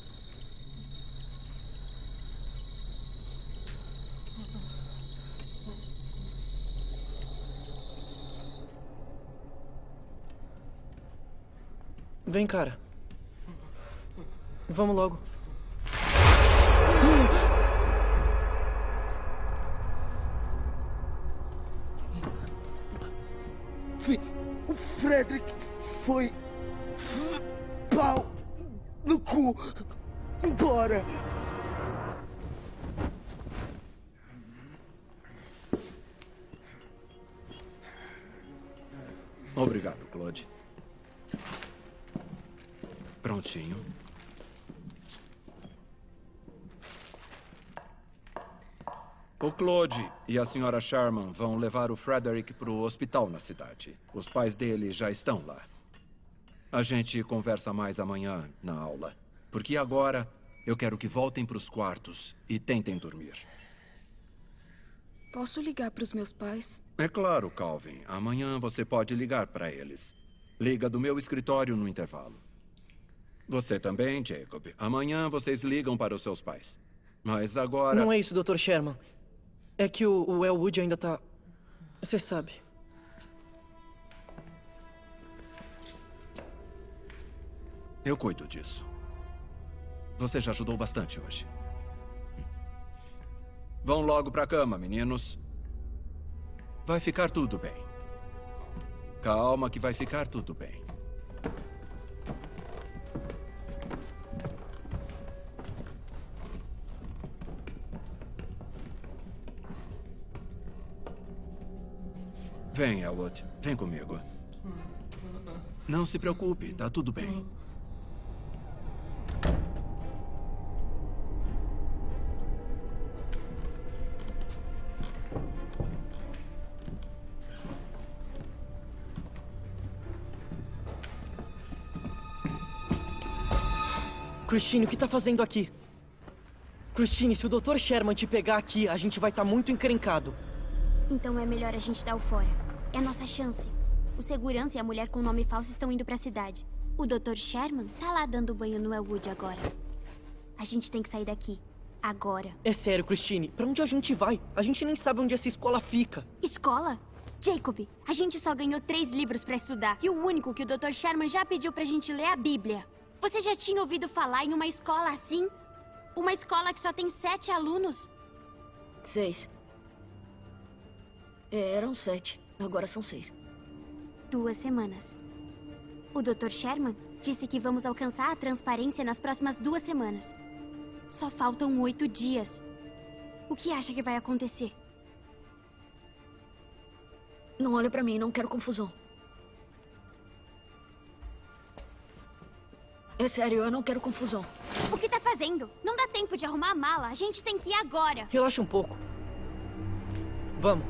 A: Vem, cara. Vamos logo.
P: O Frederick foi... pau no cu. Embora.
L: Obrigado, Claude. Prontinho. O Claude e a senhora Sherman vão levar o Frederick para o hospital na cidade. Os pais dele já estão lá. A gente conversa mais amanhã na aula. Porque agora eu quero que voltem para os quartos e tentem dormir.
G: Posso ligar para os meus pais?
L: É claro, Calvin. Amanhã você pode ligar para eles. Liga do meu escritório no intervalo. Você também, Jacob. Amanhã vocês ligam para os seus pais. Mas agora...
A: Não é isso, Dr. Sherman. É que o Elwood ainda tá... Você sabe.
L: Eu cuido disso. Você já ajudou bastante hoje. Vão logo pra cama, meninos. Vai ficar tudo bem. Calma que vai ficar tudo bem. Vem, Elwood. Vem comigo. Não se preocupe, tá tudo bem.
A: Christine, o que tá fazendo aqui? Christine, se o Dr. Sherman te pegar aqui, a gente vai estar muito encrencado.
H: Então é melhor a gente dar o fora. É a nossa chance. O segurança e a mulher com nome falso estão indo pra cidade. O Dr. Sherman tá lá dando banho no Elwood agora. A gente tem que sair daqui. Agora.
A: É sério, Christine. Pra onde a gente vai? A gente nem sabe onde essa escola fica.
H: Escola? Jacob, a gente só ganhou 3 livros pra estudar. E o único que o Dr. Sherman já pediu pra gente ler é a Bíblia. Você já tinha ouvido falar em uma escola assim? Uma escola que só tem 7 alunos?
Q: 6. Eram 7. Agora são 6.
H: 2 semanas. O Dr. Sherman disse que vamos alcançar a transparência nas próximas 2 semanas. Só faltam 8 dias. O que acha que vai acontecer?
Q: Não olha pra mim, não quero confusão. É sério, eu não quero confusão.
H: O que tá fazendo? Não dá tempo de arrumar a mala. A gente tem que ir agora.
A: Relaxa um pouco. Vamos.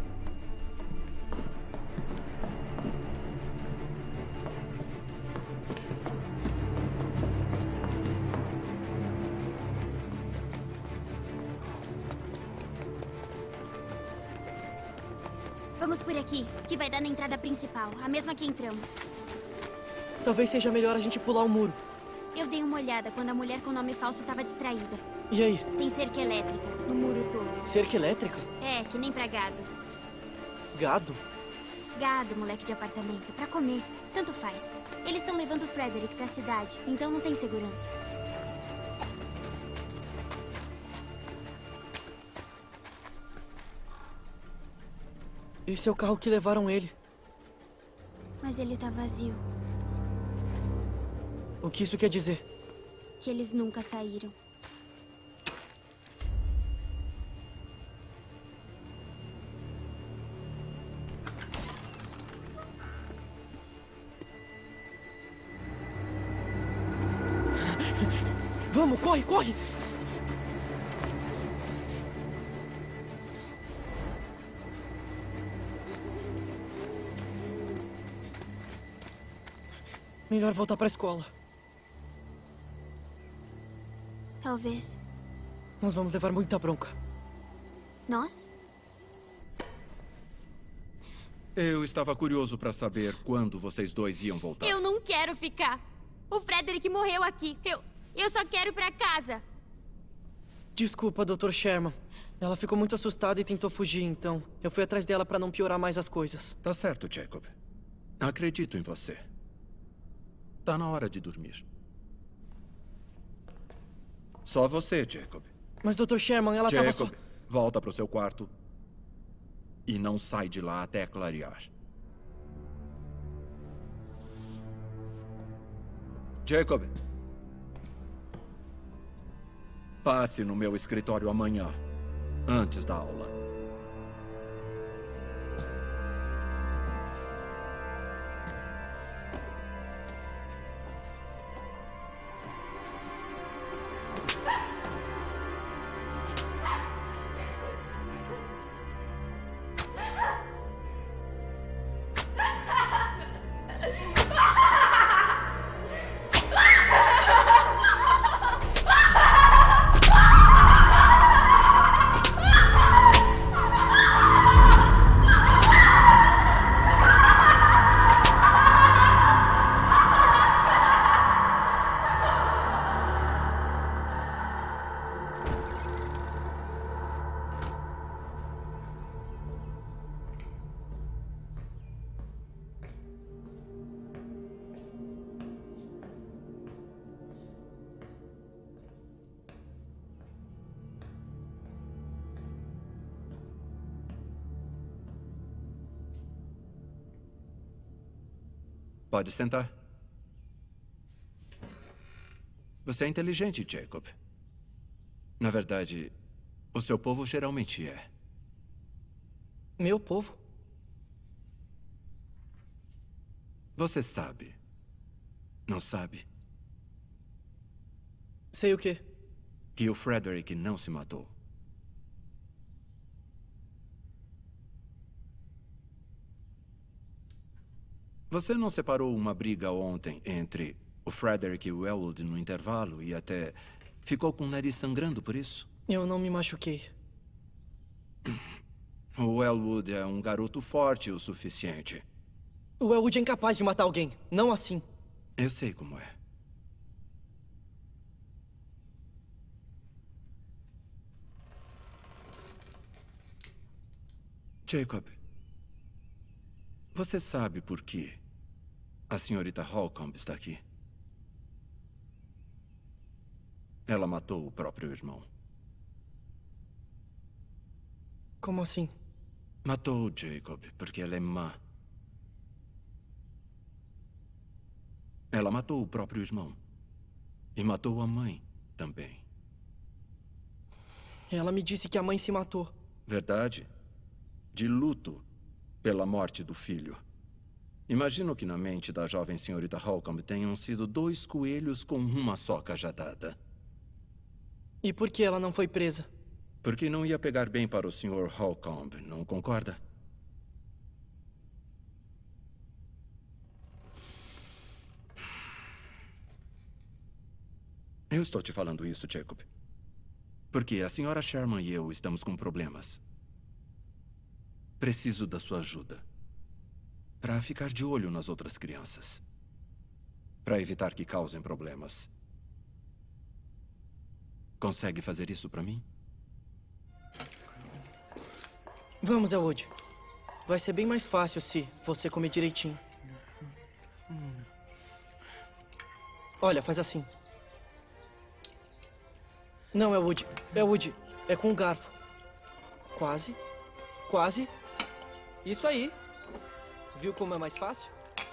H: Vamos por aqui, que vai dar na entrada principal, a mesma que entramos.
A: Talvez seja melhor a gente pular o muro.
H: Eu dei uma olhada quando a mulher com nome falso estava distraída.
A: E aí?
H: Tem cerca elétrica no muro todo.
A: Cerca elétrica?
H: É, que nem pra gado.
A: Gado?
H: Gado, moleque de apartamento, pra comer. Tanto faz. Eles estão levando o Frederick pra cidade, então não tem segurança.
A: Esse é o carro que levaram ele.
H: Mas ele tá vazio.
A: O que isso quer dizer?
H: Que eles nunca saíram.
A: Vamos, corre, corre! Melhor voltar pra escola.
H: Talvez.
A: Nós vamos levar muita bronca.
H: Nós?
L: Eu estava curioso para saber quando vocês dois iam voltar.
H: Eu não quero ficar. O Frederick morreu aqui. Eu só quero ir pra casa.
A: Desculpa, Dr. Sherman. Ela ficou muito assustada e tentou fugir, então eu fui atrás dela para não piorar mais as coisas.
L: Tá certo, Jacob. Acredito em você. Tá na hora de dormir. Só você, Jacob.
A: Mas, Dr. Sherman, ela
L: Jacob,
A: tava só...
L: volta pro seu quarto e não sai de lá até clarear. Jacob, passe no meu escritório amanhã, antes da aula. Pode sentar. Você é inteligente, Jacob. Na verdade, o seu povo geralmente é.
A: Meu povo?
L: Você sabe. Não sabe?
A: Sei o quê?
L: Que o Frederick não se matou. Você não separou uma briga ontem entre o Frederick e o Elwood no intervalo e até ficou com o nariz sangrando por isso?
A: Eu não me machuquei.
L: O Elwood é um garoto forte o suficiente.
A: O Elwood é incapaz de matar alguém. Não assim.
L: Eu sei como é. Jacob, você sabe por que a senhorita Holcomb está aqui? Ela matou o próprio irmão.
A: Como assim?
L: Matou o Jacob porque ela é má. Ela matou o próprio irmão. E matou a mãe também.
A: Ela me disse que a mãe se matou.
L: Verdade? De luto pela morte do filho. Imagino que na mente da jovem senhorita Holcomb tenham sido 2 coelhos com uma só cajadada.
A: E por que ela não foi presa?
L: Porque não ia pegar bem para o Sr. Holcomb, não concorda? Eu estou te falando isso, Jacob. Porque a senhora Sherman e eu estamos com problemas. Preciso da sua ajuda. Para ficar de olho nas outras crianças. Para evitar que causem problemas. Consegue fazer isso para mim?
A: Vamos, Elwood. Vai ser bem mais fácil se você comer direitinho. Olha, faz assim. Não, Elwood. Elwood, é com o garfo. Quase. Quase. Isso aí. Viu como é mais fácil?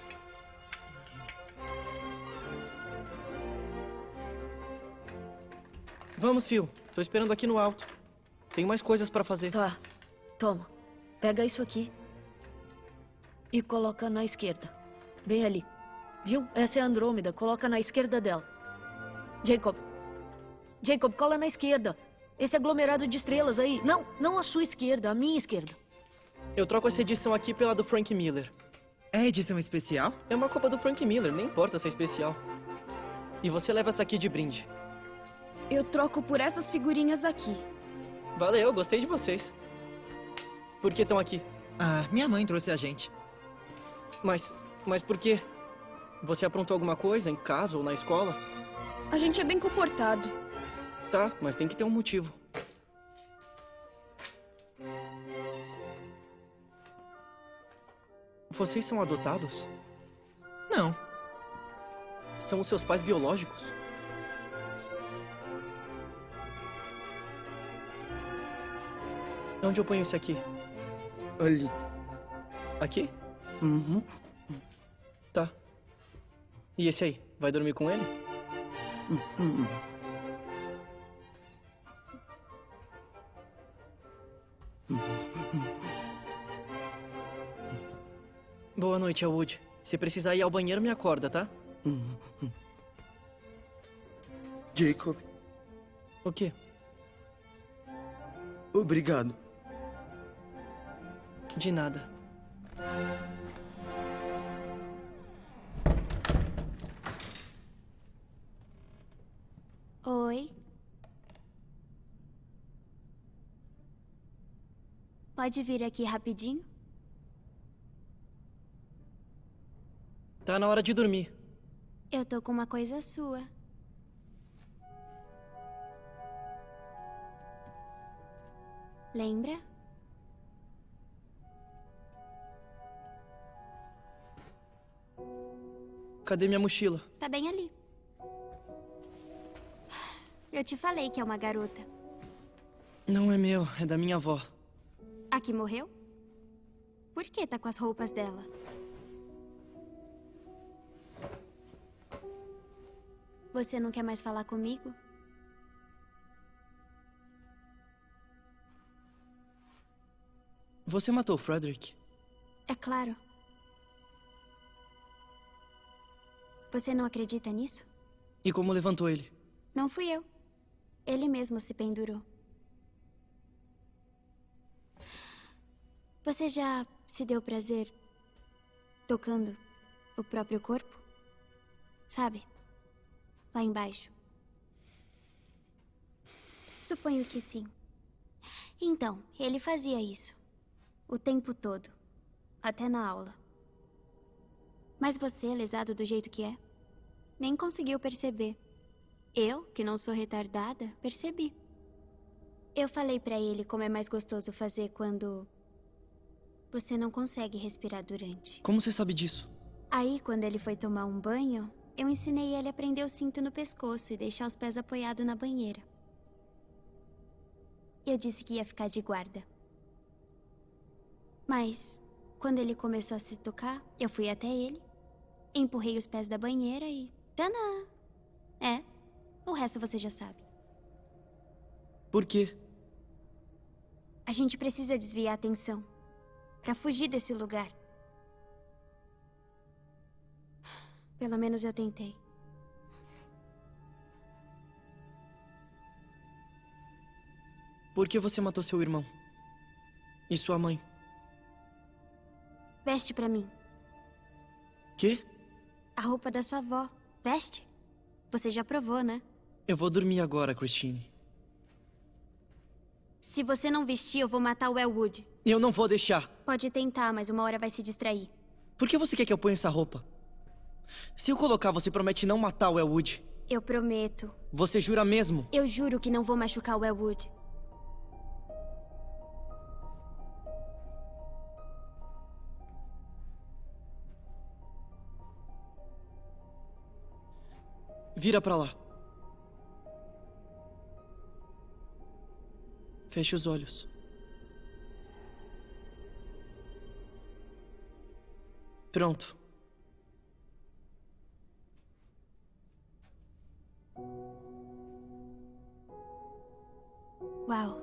A: Vamos, Phil. Tô esperando aqui no alto. Tem mais coisas pra fazer.
Q: Tá. Toma. Pega isso aqui. E coloca na esquerda. Bem ali. Viu? Essa é a Andrômeda. Coloca na esquerda dela. Jacob. Jacob, cola na esquerda. Esse aglomerado de estrelas aí. Não, não a sua esquerda, a minha esquerda.
A: Eu troco essa edição aqui pela do Frank Miller.
P: É edição especial?
A: É uma copa do Frank Miller, nem importa se é especial. E você leva essa aqui de brinde.
H: Eu troco por essas figurinhas aqui.
A: Valeu, gostei de vocês. Por que estão aqui?
P: Ah, minha mãe trouxe a gente.
A: Mas por quê? Você aprontou alguma coisa em casa ou na escola?
H: A gente é bem comportado.
A: Tá, mas tem que ter um motivo. Vocês são adotados?
P: Não.
A: São os seus pais biológicos? Onde eu ponho esse aqui?
P: Ali.
A: Aqui?
P: Uhum.
A: Tá. E esse aí? Vai dormir com ele?
P: Uhum.
A: Boa noite, Elwood. Se precisar ir ao banheiro, me acorda, tá?
P: Jacob.
A: O quê?
P: Obrigado.
A: De nada.
H: Oi. Pode vir aqui rapidinho?
A: Tá na hora de dormir.
H: Eu tô com uma coisa sua. Lembra?
A: Cadê minha mochila?
H: Tá bem ali. Eu te falei que é uma garota.
A: Não é meu, é da minha avó.
H: A que morreu? Por que tá com as roupas dela? Você não quer mais falar comigo?
A: Você matou o Frederick?
H: É claro. Você não acredita nisso?
A: E como levantou ele?
H: Não fui eu. Ele mesmo se pendurou. Você já se deu prazer tocando o próprio corpo? Sabe? Lá embaixo. Suponho que sim. Então, ele fazia isso. O tempo todo. Até na aula. Mas você, lesado do jeito que é, nem conseguiu perceber. Eu, que não sou retardada, percebi. Eu falei pra ele como é mais gostoso fazer quando você não consegue respirar durante.
A: Como você sabe disso?
H: Aí, quando ele foi tomar um banho, eu ensinei ele a prender o cinto no pescoço e deixar os pés apoiados na banheira. Eu disse que ia ficar de guarda. Mas, quando ele começou a se tocar, eu fui até ele, empurrei os pés da banheira e... Tanã! É, o resto você já sabe.
A: Por quê?
H: A gente precisa desviar a atenção pra fugir desse lugar. Pelo menos eu tentei.
A: Por que você matou seu irmão? E sua mãe?
H: Veste pra mim.
A: Quê?
H: A roupa da sua avó. Veste? Você já provou, né?
A: Eu vou dormir agora, Christine.
H: Se você não vestir, eu vou matar o Elwood.
A: Eu não vou deixar.
H: Pode tentar, mas uma hora vai se distrair.
A: Por que você quer que eu ponha essa roupa? Se eu colocar, você promete não matar o Elwood?
H: Eu prometo.
A: Você jura mesmo?
H: Eu juro que não vou machucar o Elwood.
A: Vira pra lá. Feche os olhos. Pronto.
H: Uau.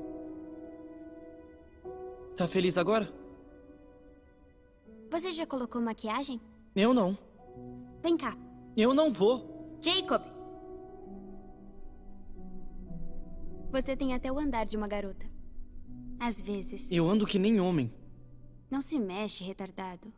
A: Tá feliz agora?
H: Você já colocou maquiagem?
A: Eu não.
H: Vem cá.
A: Eu não vou.
H: Jacob! Você tem até o andar de uma garota. Às vezes.
A: Eu ando que nem homem.
H: Não se mexe, retardado.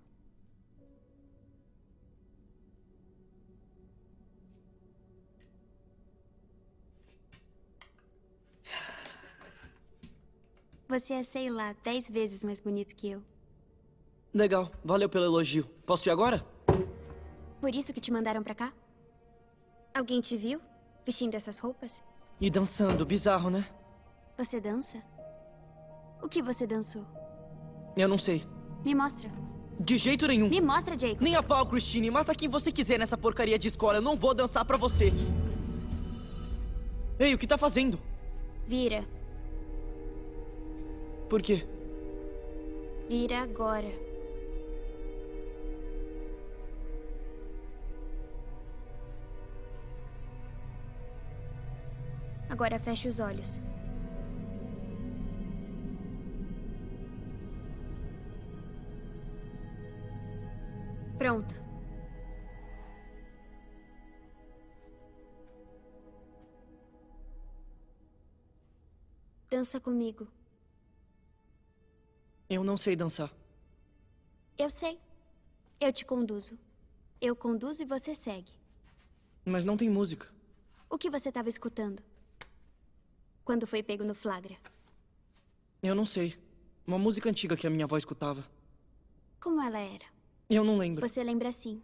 H: Você é, sei lá, 10 vezes mais bonito que eu.
A: Legal, valeu pelo elogio. Posso ir agora?
H: Por isso que te mandaram pra cá? Alguém te viu vestindo essas roupas?
A: E dançando, bizarro, né?
H: Você dança? O que você dançou?
A: Eu não sei.
H: Me mostra.
A: De jeito nenhum.
H: Me mostra, Jacob.
A: Nem a pau, Christine. Mata quem você quiser nessa porcaria de escola. Eu não vou dançar pra você. Ei, o que tá fazendo?
H: Vira.
A: Por quê?
H: Vira agora. Agora feche os olhos. Pronto. Dança comigo.
A: Eu não sei dançar.
H: Eu sei. Eu te conduzo. Eu conduzo e você segue.
A: Mas não tem música.
H: O que você estava escutando? Quando foi pego no flagra?
A: Eu não sei. Uma música antiga que a minha avó escutava.
H: Como ela era?
A: Eu não lembro.
H: Você lembra sim.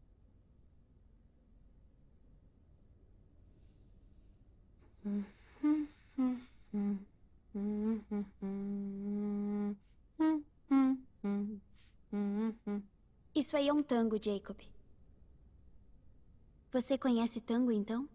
H: Isso aí é um tango, Jacob. Você conhece tango, então?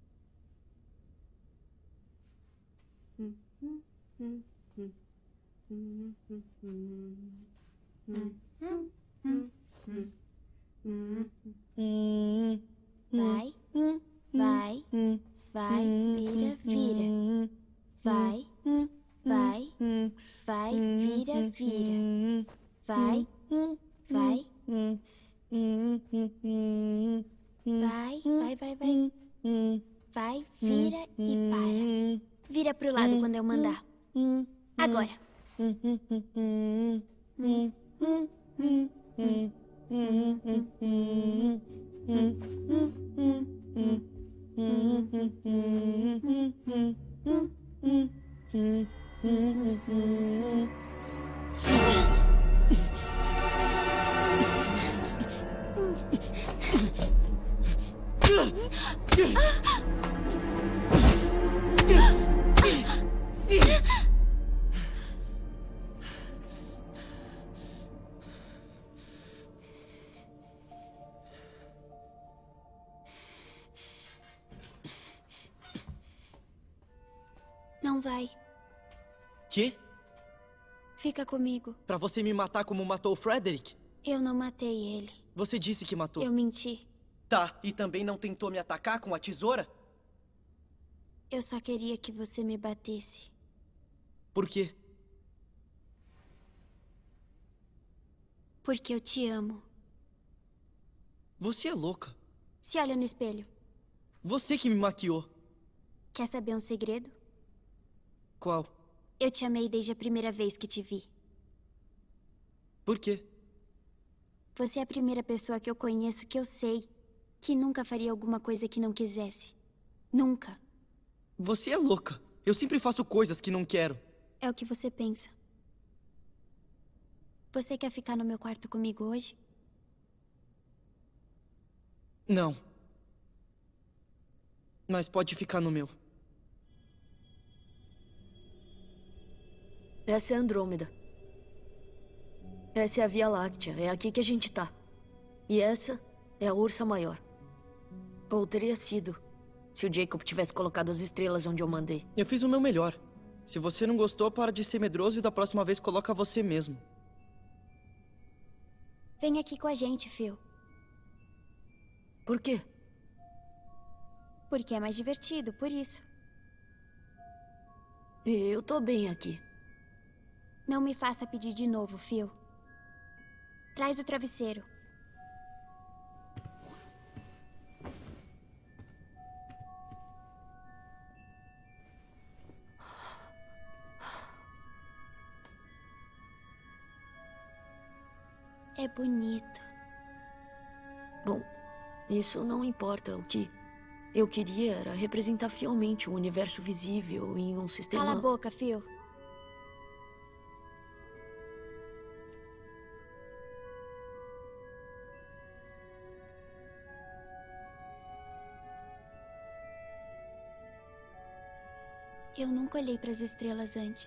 H: Vai, vai, vai, vira, vira. Vai, vai, vai, vira, vira. Vai, vai. Vai, vai, vai, vai. Vai, vira e para. Vira pro lado quando eu mandar. Agora. Não vai.
A: Quê?
H: Fica comigo.
A: Pra você me matar como matou o Frederick?
H: Eu não matei ele.
A: Você disse que matou.
H: Eu menti.
A: Tá, e também não tentou me atacar com a tesoura?
H: Eu só queria que você me batesse.
A: Por quê?
H: Porque eu te amo.
A: Você é louca.
H: Se olha no espelho.
A: Você que me maquiou.
H: Quer saber um segredo?
A: Qual?
H: Eu te amei desde a primeira vez que te vi.
A: Por quê?
H: Você é a primeira pessoa que eu conheço que eu sei que nunca faria alguma coisa que não quisesse. Nunca.
A: Você é louca. Eu sempre faço coisas que não quero.
H: É o que você pensa. Você quer ficar no meu quarto comigo hoje?
A: Não. Mas pode ficar no meu.
Q: Essa é a Andrômeda. Essa é a Via Láctea. É aqui que a gente tá. E essa é a Ursa Maior. Ou teria sido, se o Jacob tivesse colocado as estrelas onde eu mandei.
A: Eu fiz o meu melhor. Se você não gostou, para de ser medroso e da próxima vez coloca você mesmo.
H: Vem aqui com a gente, Phil.
Q: Por quê?
H: Porque é mais divertido, por isso.
Q: Eu tô bem aqui.
H: Não me faça pedir de novo, Phil. Traz o travesseiro. É bonito.
Q: Bom, isso não importa. O que eu queria era representar fielmente o universo visível em um sistema...
H: Cala a boca, Phil. Eu nunca olhei para as estrelas antes.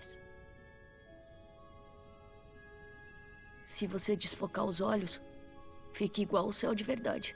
Q: Se você desfocar os olhos, fica igual o céu de verdade.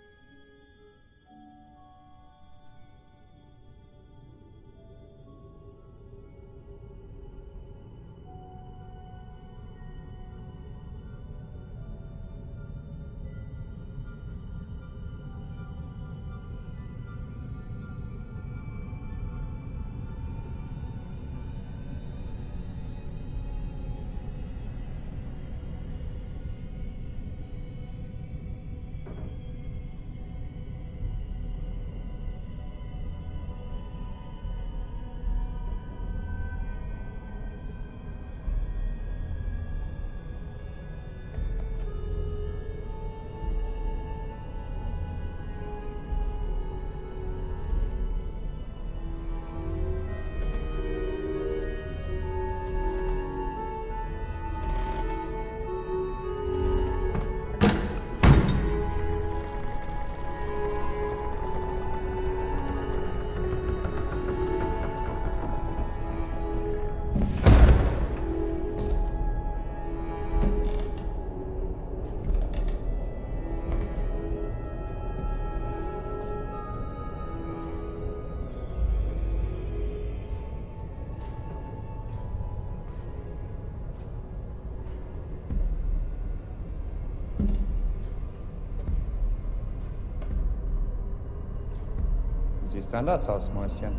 R: Sie ist anders aus, Mäuschen.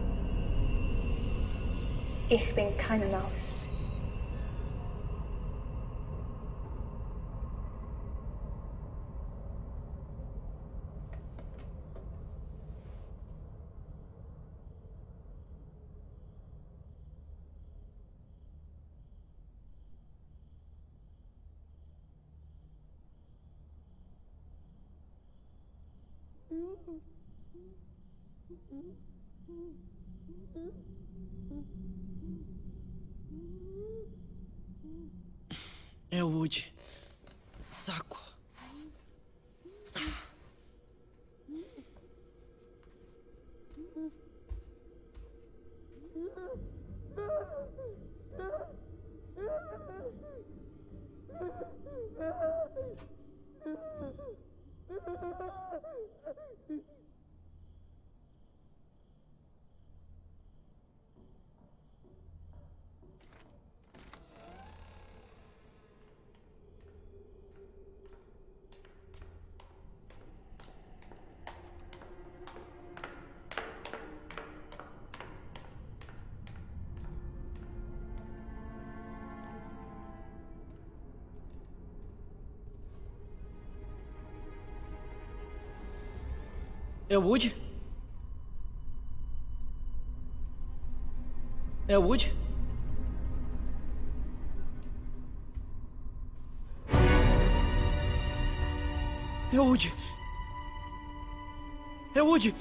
I: Ich bin keine Maus.
A: É o Woody. Saco. É o Woody? É o Woody? É o Woody! É o Woody!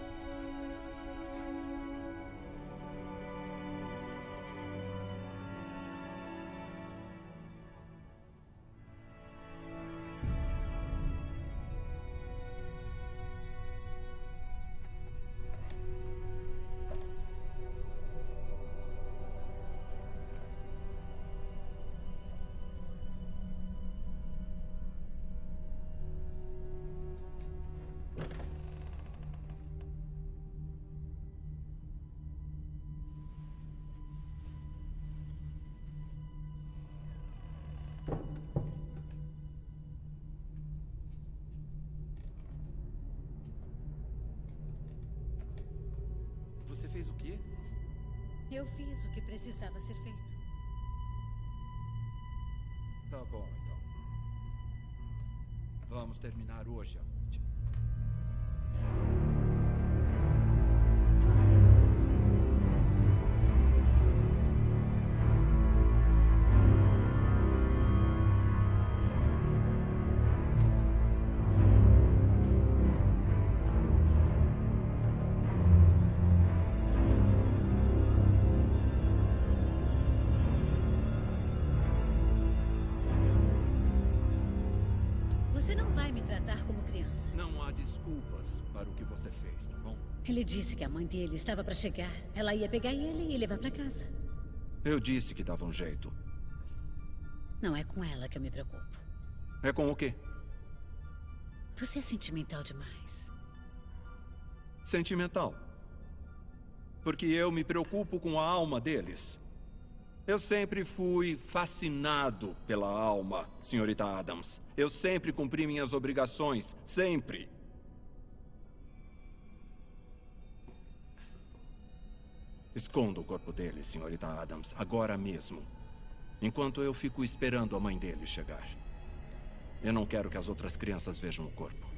L: Você fez o quê?
N: Eu fiz o que precisava ser feito.
L: Tá bom, então. Vamos terminar hoje à noite.
N: Você não vai me tratar como criança.
L: Não há desculpas para o que você fez, tá bom?
N: Ele disse que a mãe dele estava para chegar. Ela ia pegar ele e levar para casa.
L: Eu disse que dava um jeito.
N: Não é com ela que eu me preocupo.
L: É com o quê?
N: Você é sentimental demais.
L: Sentimental. Porque eu me preocupo com a alma deles. Eu sempre fui fascinado pela alma, senhorita Adams. Eu sempre cumpri minhas obrigações, sempre. Esconda o corpo dele, senhorita Adams, agora mesmo. Enquanto eu fico esperando a mãe dele chegar. Eu não quero que as outras crianças vejam o corpo.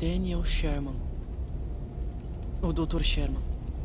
A: Daniel Sherman. O Dr. Sherman.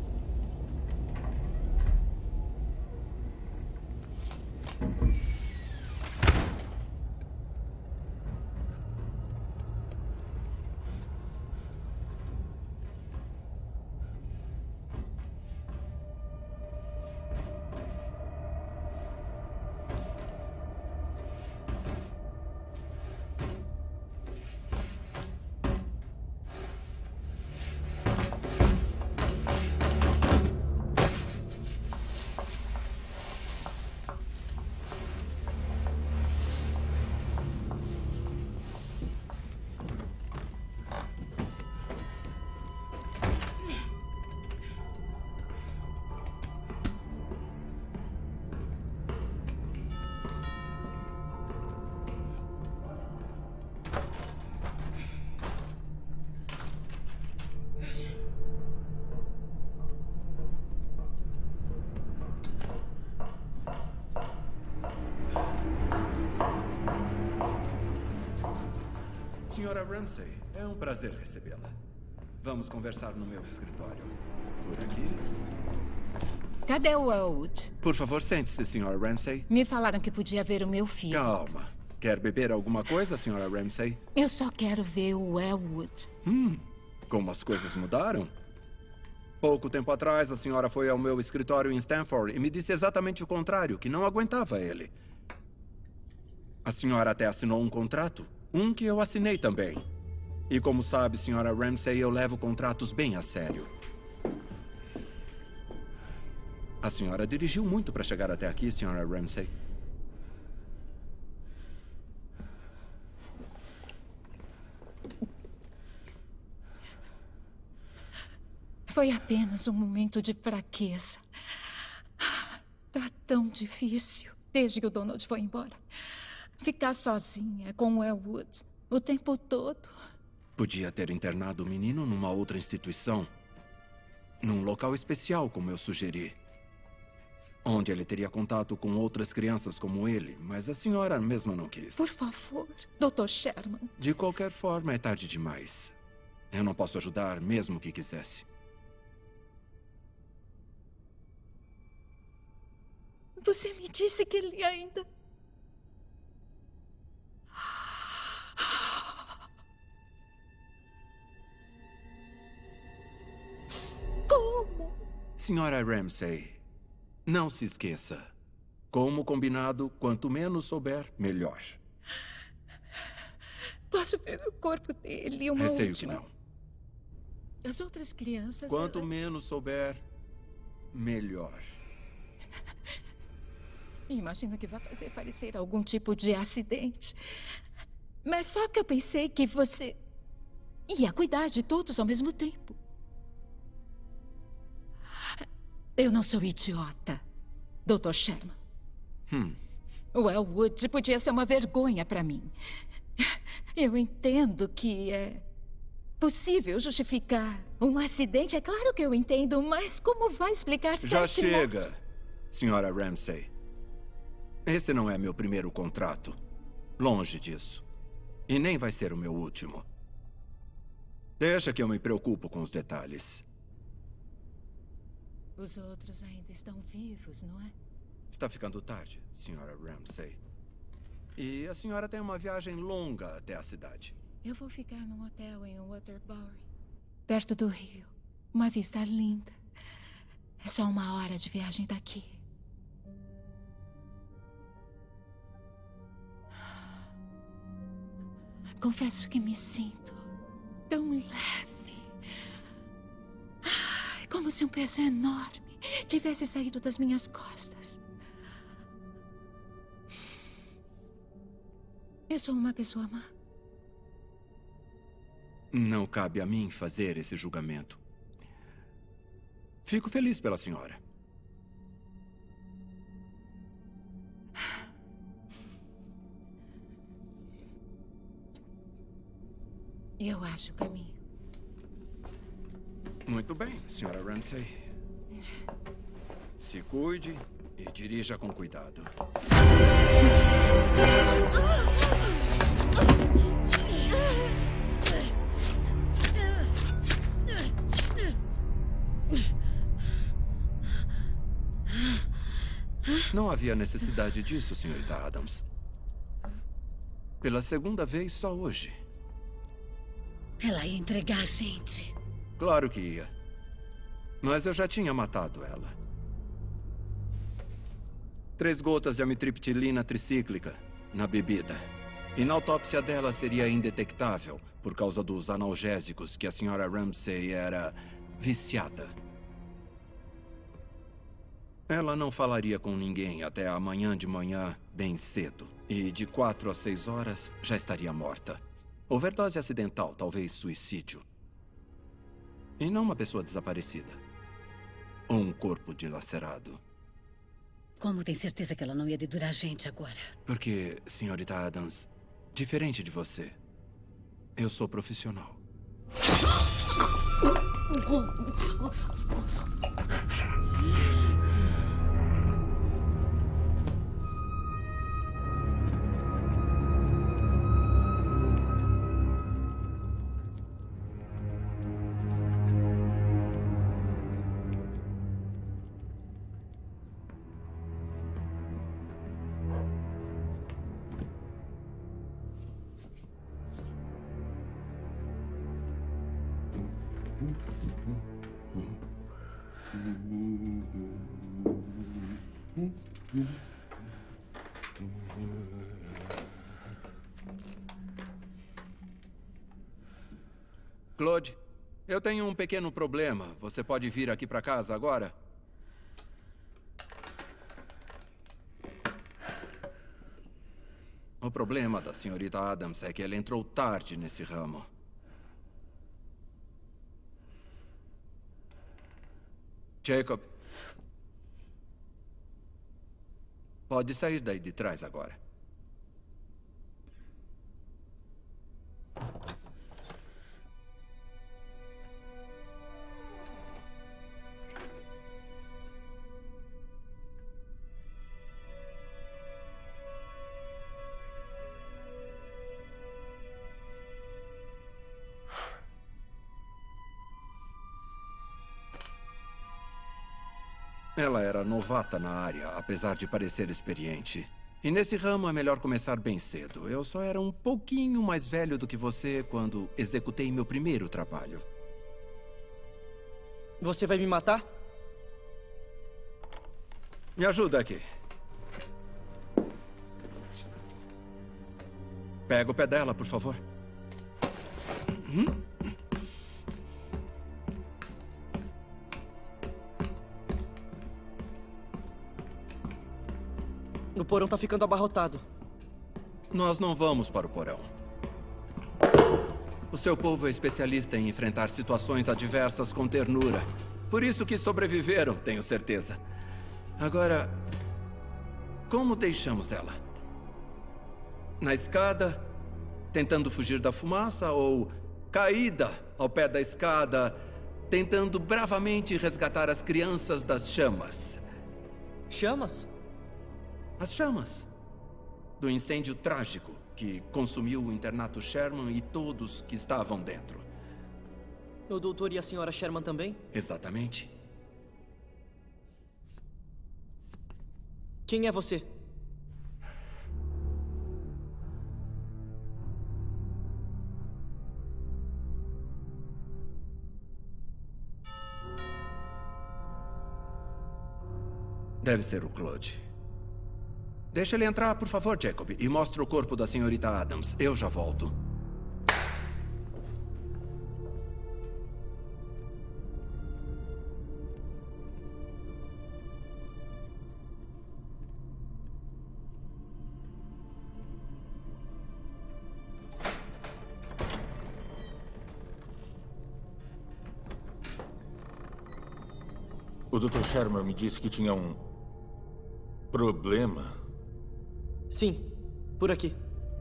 L: Senhora Ramsey, é um prazer recebê-la. Vamos conversar no meu escritório. Por aqui?
G: Cadê o Elwood?
L: Por favor, sente-se, Senhora Ramsey.
G: Me falaram que podia ver o meu filho.
L: Calma. Quer beber alguma coisa, Senhora Ramsey?
G: Eu só quero ver o Elwood.
L: Como as coisas mudaram? Pouco tempo atrás, a senhora foi ao meu escritório em Stanford e me disse exatamente o contrário, que não aguentava ele. A senhora até assinou um contrato. Um que eu assinei também. E como sabe, Senhora Ramsey, eu levo contratos bem a sério. A senhora dirigiu muito para chegar até aqui, Senhora Ramsey.
G: Foi apenas um momento de fraqueza. Tá tão difícil desde que o Donald foi embora. Ficar sozinha com o Elwood o tempo todo.
L: Podia ter internado o menino numa outra instituição. Num local especial, como eu sugeri. Onde ele teria contato com outras crianças como ele. Mas a senhora mesma não quis.
G: Por favor, Dr. Sherman.
L: De qualquer forma, é tarde demais. Eu não posso ajudar, mesmo que quisesse.
G: Você me disse que ele ainda... Como?
L: Senhora Ramsey, não se esqueça. Como combinado, quanto menos souber, melhor.
G: Posso ver o corpo dele uma
L: Receio
G: última...
L: que não.
G: As outras crianças...
L: Quanto menos souber, melhor.
G: Imagino que vai fazer parecer algum tipo de acidente. Mas só que eu pensei que você ia cuidar de todos ao mesmo tempo. Eu não sou idiota, Dr. Sherman. O Elwood podia ser uma vergonha para mim. Eu entendo que é possível justificar um acidente. É claro que eu entendo, mas como vai explicar
L: Já
G: 7
L: chega,
G: mortes?
L: Senhora Ramsey. Esse não é meu primeiro contrato. Longe disso. E nem vai ser o meu último. Deixa que eu me preocupo com os detalhes.
G: Os outros ainda estão vivos, não é?
L: Está ficando tarde, Senhora Ramsey. E a senhora tem uma viagem longa até a cidade.
G: Eu vou ficar num hotel em Waterbury, perto do rio. Uma vista linda. É só 1 hora de viagem daqui. Confesso que me sinto tão leve. Como se um peso enorme tivesse saído das minhas costas. Eu sou uma pessoa má.
L: Não cabe a mim fazer esse julgamento. Fico feliz pela senhora.
G: Eu acho o caminho.
L: Muito bem, Senhora Ramsey. Se cuide e dirija com cuidado. Não havia necessidade disso, senhorita Adams. Pela segunda vez só hoje.
N: Ela ia entregar a gente.
L: Claro que ia. Mas eu já tinha matado ela. 3 gotas de amitriptilina tricíclica na bebida. E na autópsia dela seria indetectável por causa dos analgésicos que a senhora Ramsay era viciada. Ela não falaria com ninguém até amanhã de manhã, bem cedo. E de 4 a 6 horas já estaria morta. Overdose acidental, talvez suicídio. E não uma pessoa desaparecida. Ou um corpo dilacerado.
N: Como tem certeza que ela não ia dedurar a gente agora?
L: Porque, senhorita Adams, diferente de você, eu sou profissional. Claude, eu tenho um pequeno problema. Você pode vir aqui para casa agora? O problema da senhorita Adams é que ela entrou tarde nesse ramo. Jacob, pode sair daí de trás agora. Ela era novata na área, apesar de parecer experiente. E nesse ramo é melhor começar bem cedo. Eu só era um pouquinho mais velho do que você quando executei meu primeiro trabalho.
A: Você vai me matar?
L: Me ajuda aqui. Pega o pé dela, por favor.
A: O porão tá ficando abarrotado.
L: Nós não vamos para o porão. O seu povo é especialista em enfrentar situações adversas com ternura. Por isso que sobreviveram, tenho certeza. Agora, como deixamos ela? Na escada, tentando fugir da fumaça, ou caída ao pé da escada, tentando bravamente resgatar as crianças das chamas?
A: Chamas?
L: As chamas do incêndio trágico que consumiu o internato Sherman e todos que estavam dentro.
A: O doutor e a senhora Sherman também?
L: Exatamente.
A: Quem é você?
L: Deve ser o Claude. Deixa ele entrar, por favor, Jacob, e mostre o corpo da senhorita Adams. Eu já volto.
M: O Dr. Sherman me disse que tinha um problema.
A: Sim, por aqui.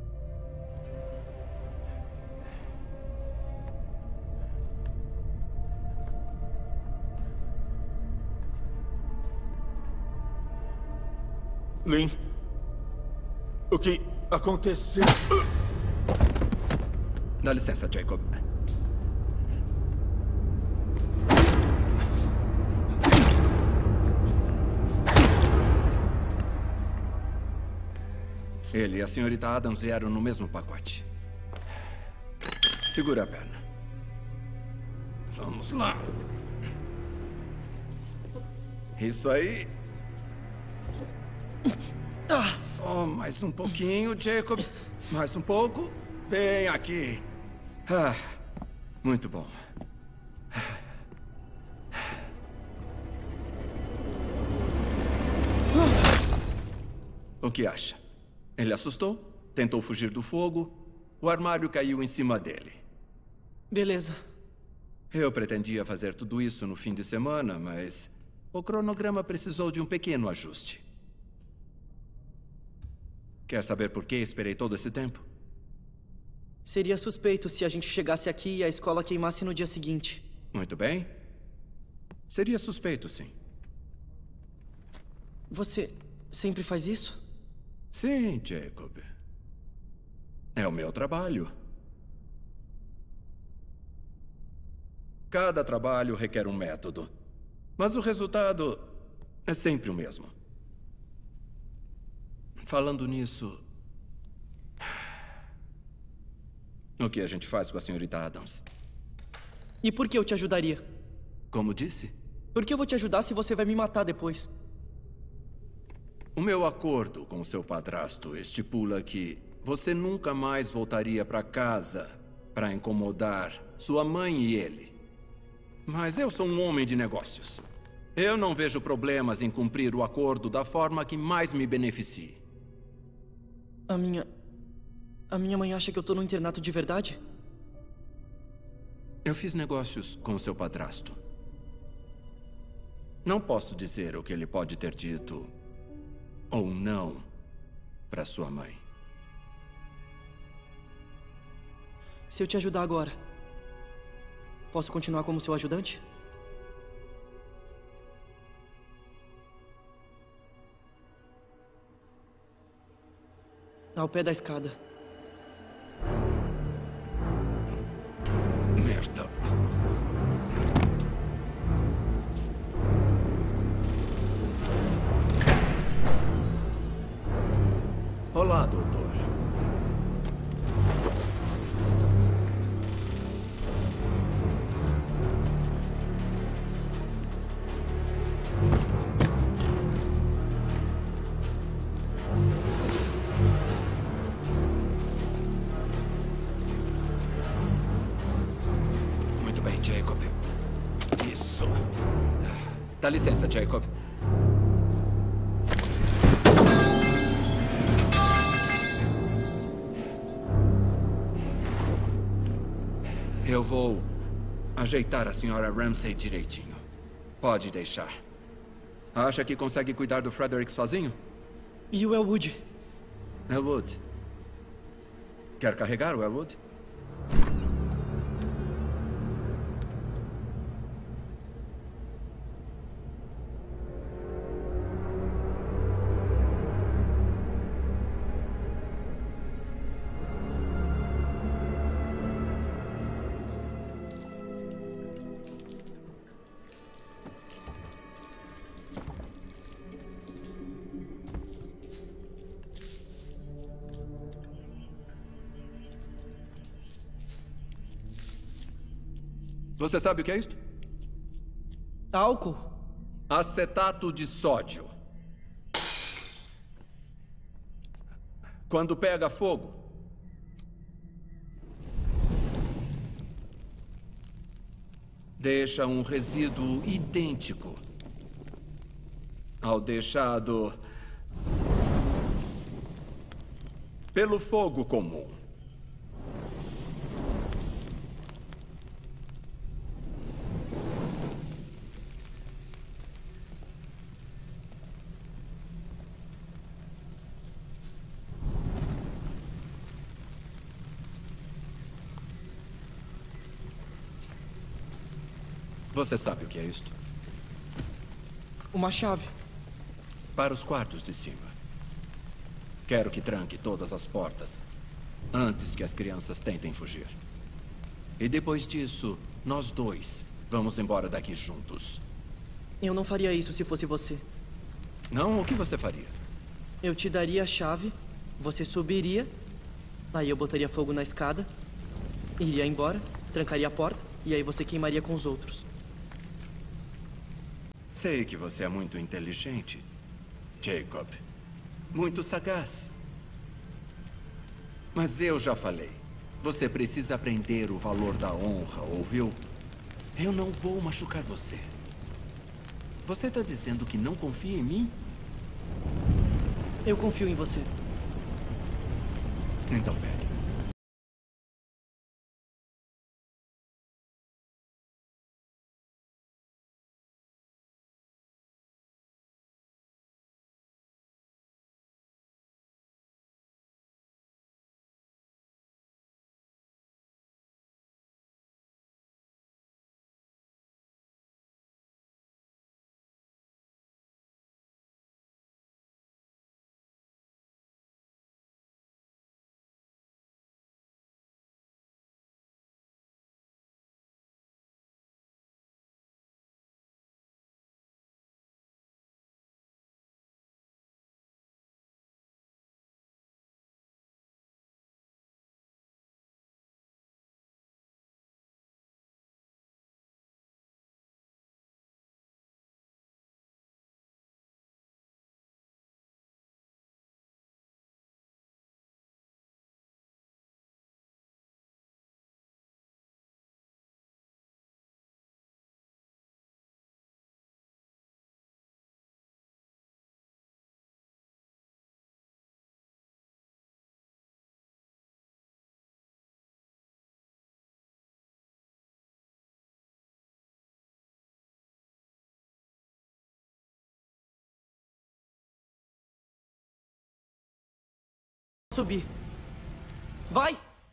M: Lynn, o que aconteceu?
L: Dá licença, Jacob. Ele e a senhorita Adams vieram no mesmo pacote. Segura a perna. Vamos lá. Isso aí. Só mais um pouquinho, Jacob. Mais um pouco. Bem aqui. Muito bom. O que acha? Ele assustou, tentou fugir do fogo, o armário caiu em cima dele.
A: Beleza.
L: Eu pretendia fazer tudo isso no fim de semana, mas o cronograma precisou de um pequeno ajuste. Quer saber por que esperei todo esse tempo?
A: Seria suspeito se a gente chegasse aqui e a escola queimasse no dia seguinte.
L: Muito bem. Seria suspeito, sim.
A: Você sempre faz isso?
L: Sim, Jacob. É o meu trabalho. Cada trabalho requer um método, mas o resultado é sempre o mesmo. Falando nisso, o que a gente faz com a senhorita Adams?
A: E por que eu te ajudaria?
L: Como disse?
A: Por que eu vou te ajudar se você vai me matar depois?
L: O meu acordo com seu padrasto estipula que você nunca mais voltaria para casa para incomodar sua mãe e ele. Mas eu sou um homem de negócios. Eu não vejo problemas em cumprir o acordo da forma que mais me beneficie.
A: A minha mãe acha que eu tô no internato de verdade?
L: Eu fiz negócios com seu padrasto. Não posso dizer o que ele pode ter dito ou não para sua mãe.
A: Se eu te ajudar agora, posso continuar como seu ajudante? Ao pé da escada.
L: Merda. Olá, doutor. Muito bem, Jacob. Isso. Dá licença, Jacob. Eu vou ajeitar a senhora Ramsay direitinho. Pode deixar. Acha que consegue cuidar do Frederick sozinho?
A: E o Elwood?
L: Elwood. Quer carregar o Elwood? Você sabe o que é isto?
A: Álcool?
L: Acetato de sódio. Quando pega fogo, deixa um resíduo idêntico ao deixado pelo fogo comum. Você sabe o que é isto?
A: Uma chave.
L: Para os quartos de cima. Quero que tranque todas as portas antes que as crianças tentem fugir. E depois disso, nós dois vamos embora daqui juntos.
A: Eu não faria isso se fosse você.
L: Não? O que você faria?
A: Eu te daria a chave Você subiria, aí eu botaria fogo na escada, iria embora, trancaria a porta, e aí você queimaria com os outros.
L: Sei que você é muito inteligente, Jacob. Muito sagaz. Mas eu já falei. Você precisa aprender o valor da honra, ouviu? Eu não vou machucar você. Você está dizendo que não confia em mim?
A: Eu confio em você.
L: Então pegue.
A: Subir. Vai!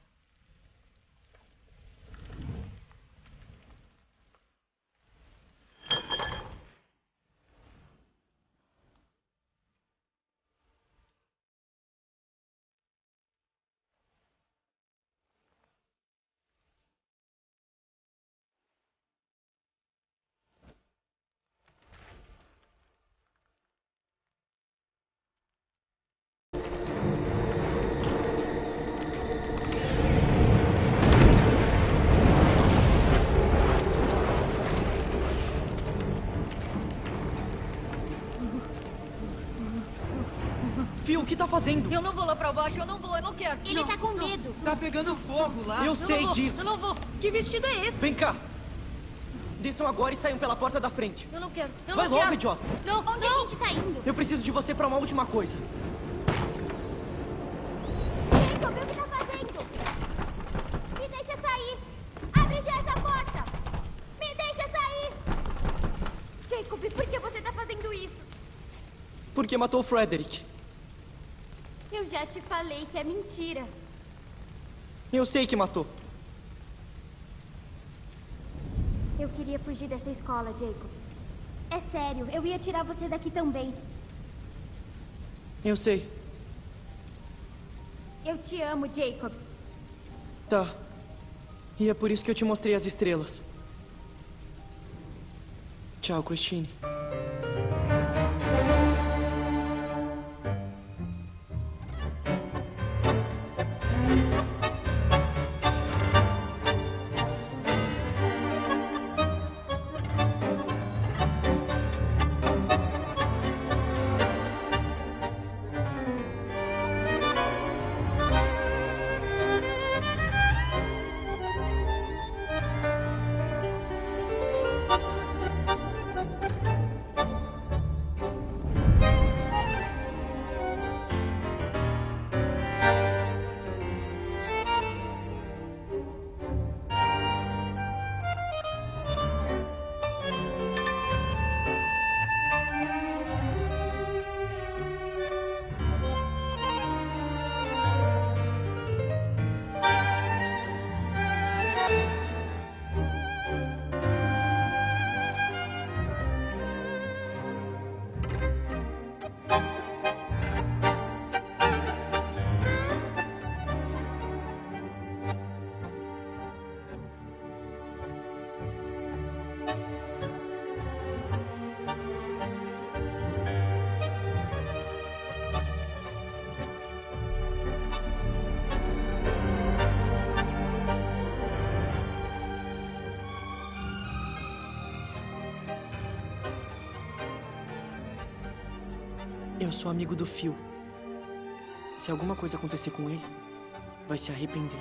A: Phil, o que tá fazendo?
Q: Eu não vou lá pra baixo, eu não quero.
H: Ele tá com medo.
P: Tá pegando fogo lá.
A: Eu sei disso.
Q: Eu não vou. Que vestido é esse?
A: Vem cá. Desçam agora e saiam pela porta da frente.
Q: Eu não quero. Eu
A: Vai
Q: não
A: logo,
Q: quero.
A: idiota.
Q: Não,
H: Onde
Q: não.
H: a gente tá indo?
A: Eu preciso de você pra uma última coisa.
H: Jacob, o que tá fazendo? Me deixa sair. Abre já essa porta. Me deixa sair. Jacob, por que você tá fazendo isso?
A: Porque matou o Frederick.
H: Eu já te falei que é mentira.
A: Eu sei que matou.
H: Eu queria fugir dessa escola, Jacob. É sério, eu ia tirar você daqui também.
A: Eu sei.
H: Eu te amo, Jacob.
A: Tá. E é por isso que eu te mostrei as estrelas. Tchau, Christine. Eu sou amigo do Phil. Se alguma coisa acontecer com ele, vai se arrepender.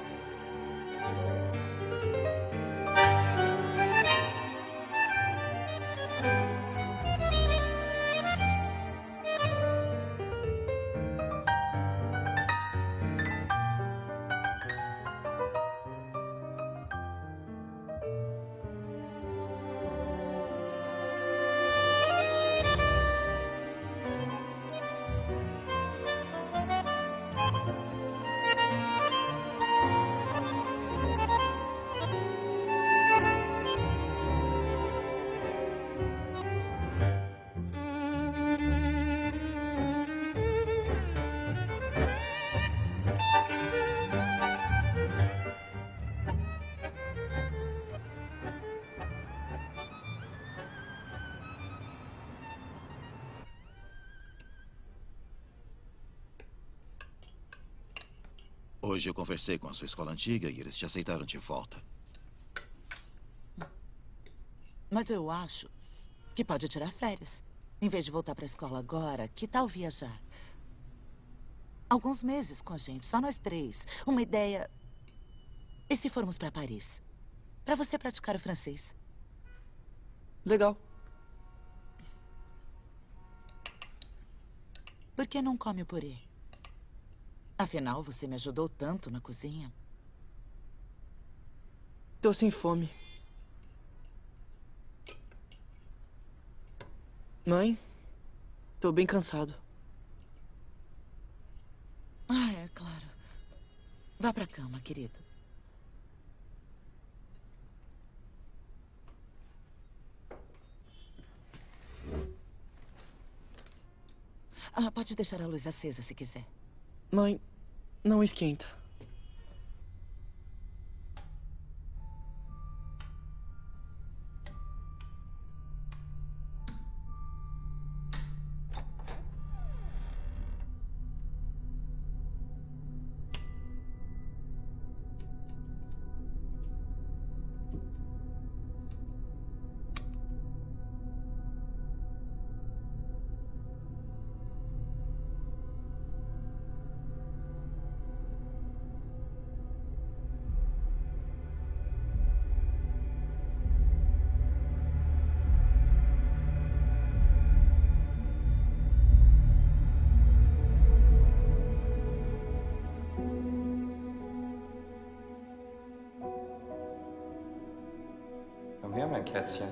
D: Hoje eu conversei com a sua escola antiga e eles te aceitaram de volta.
B: Mas eu acho que pode tirar férias. Em vez de voltar para a escola agora, que tal viajar? Alguns meses com a gente, só nós 3. Uma ideia... E se formos para Paris? Para você praticar o francês.
A: Legal.
B: Por que não come o purê? Afinal, você me ajudou tanto na cozinha.
A: Tô sem fome. Mãe, tô bem cansado.
B: Ah, é claro. Vá pra cama, querido. Pode deixar a luz acesa se quiser.
A: Mãe, não esquenta.
R: Komm her, mein Kätzchen.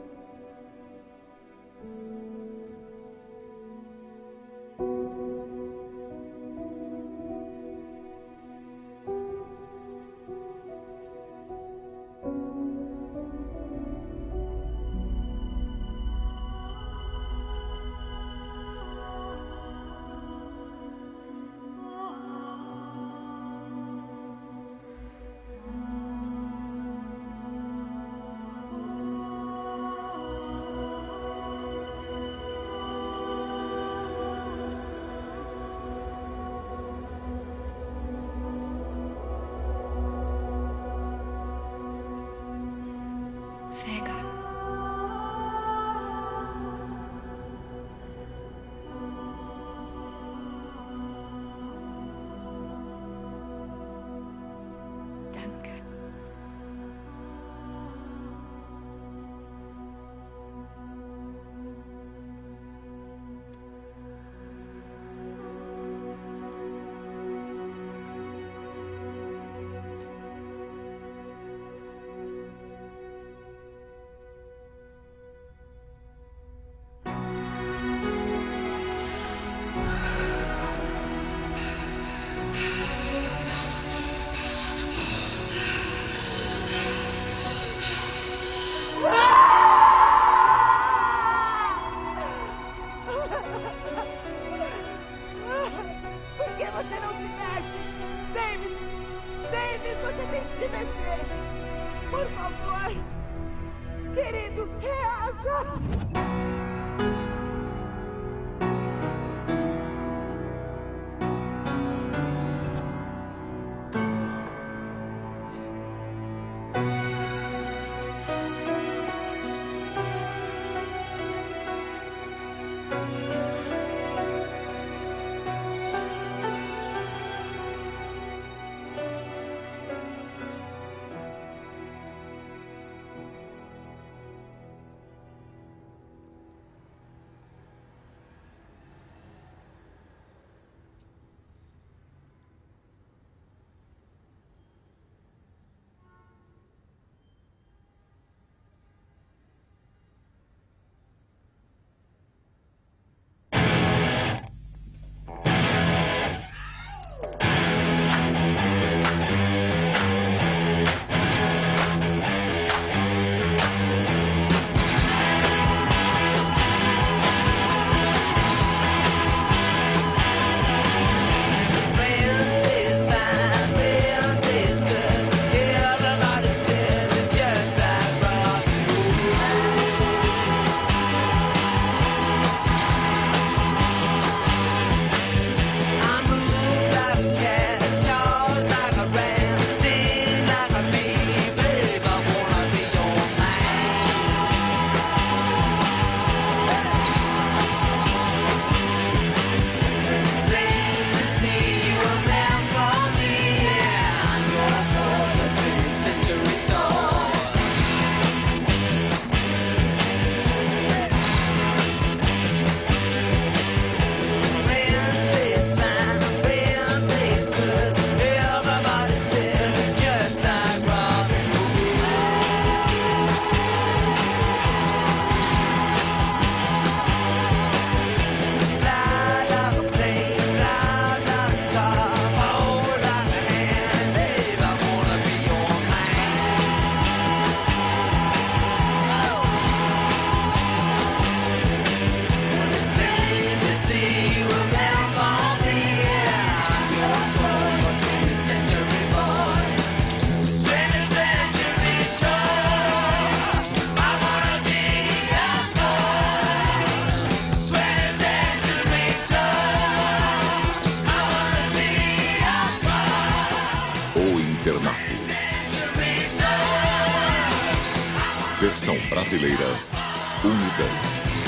B: Por que você não se mexe? Davis! Davis, você tem que se mexer! Por favor! Querido, reaja!
S: Versão brasileira, Unidade.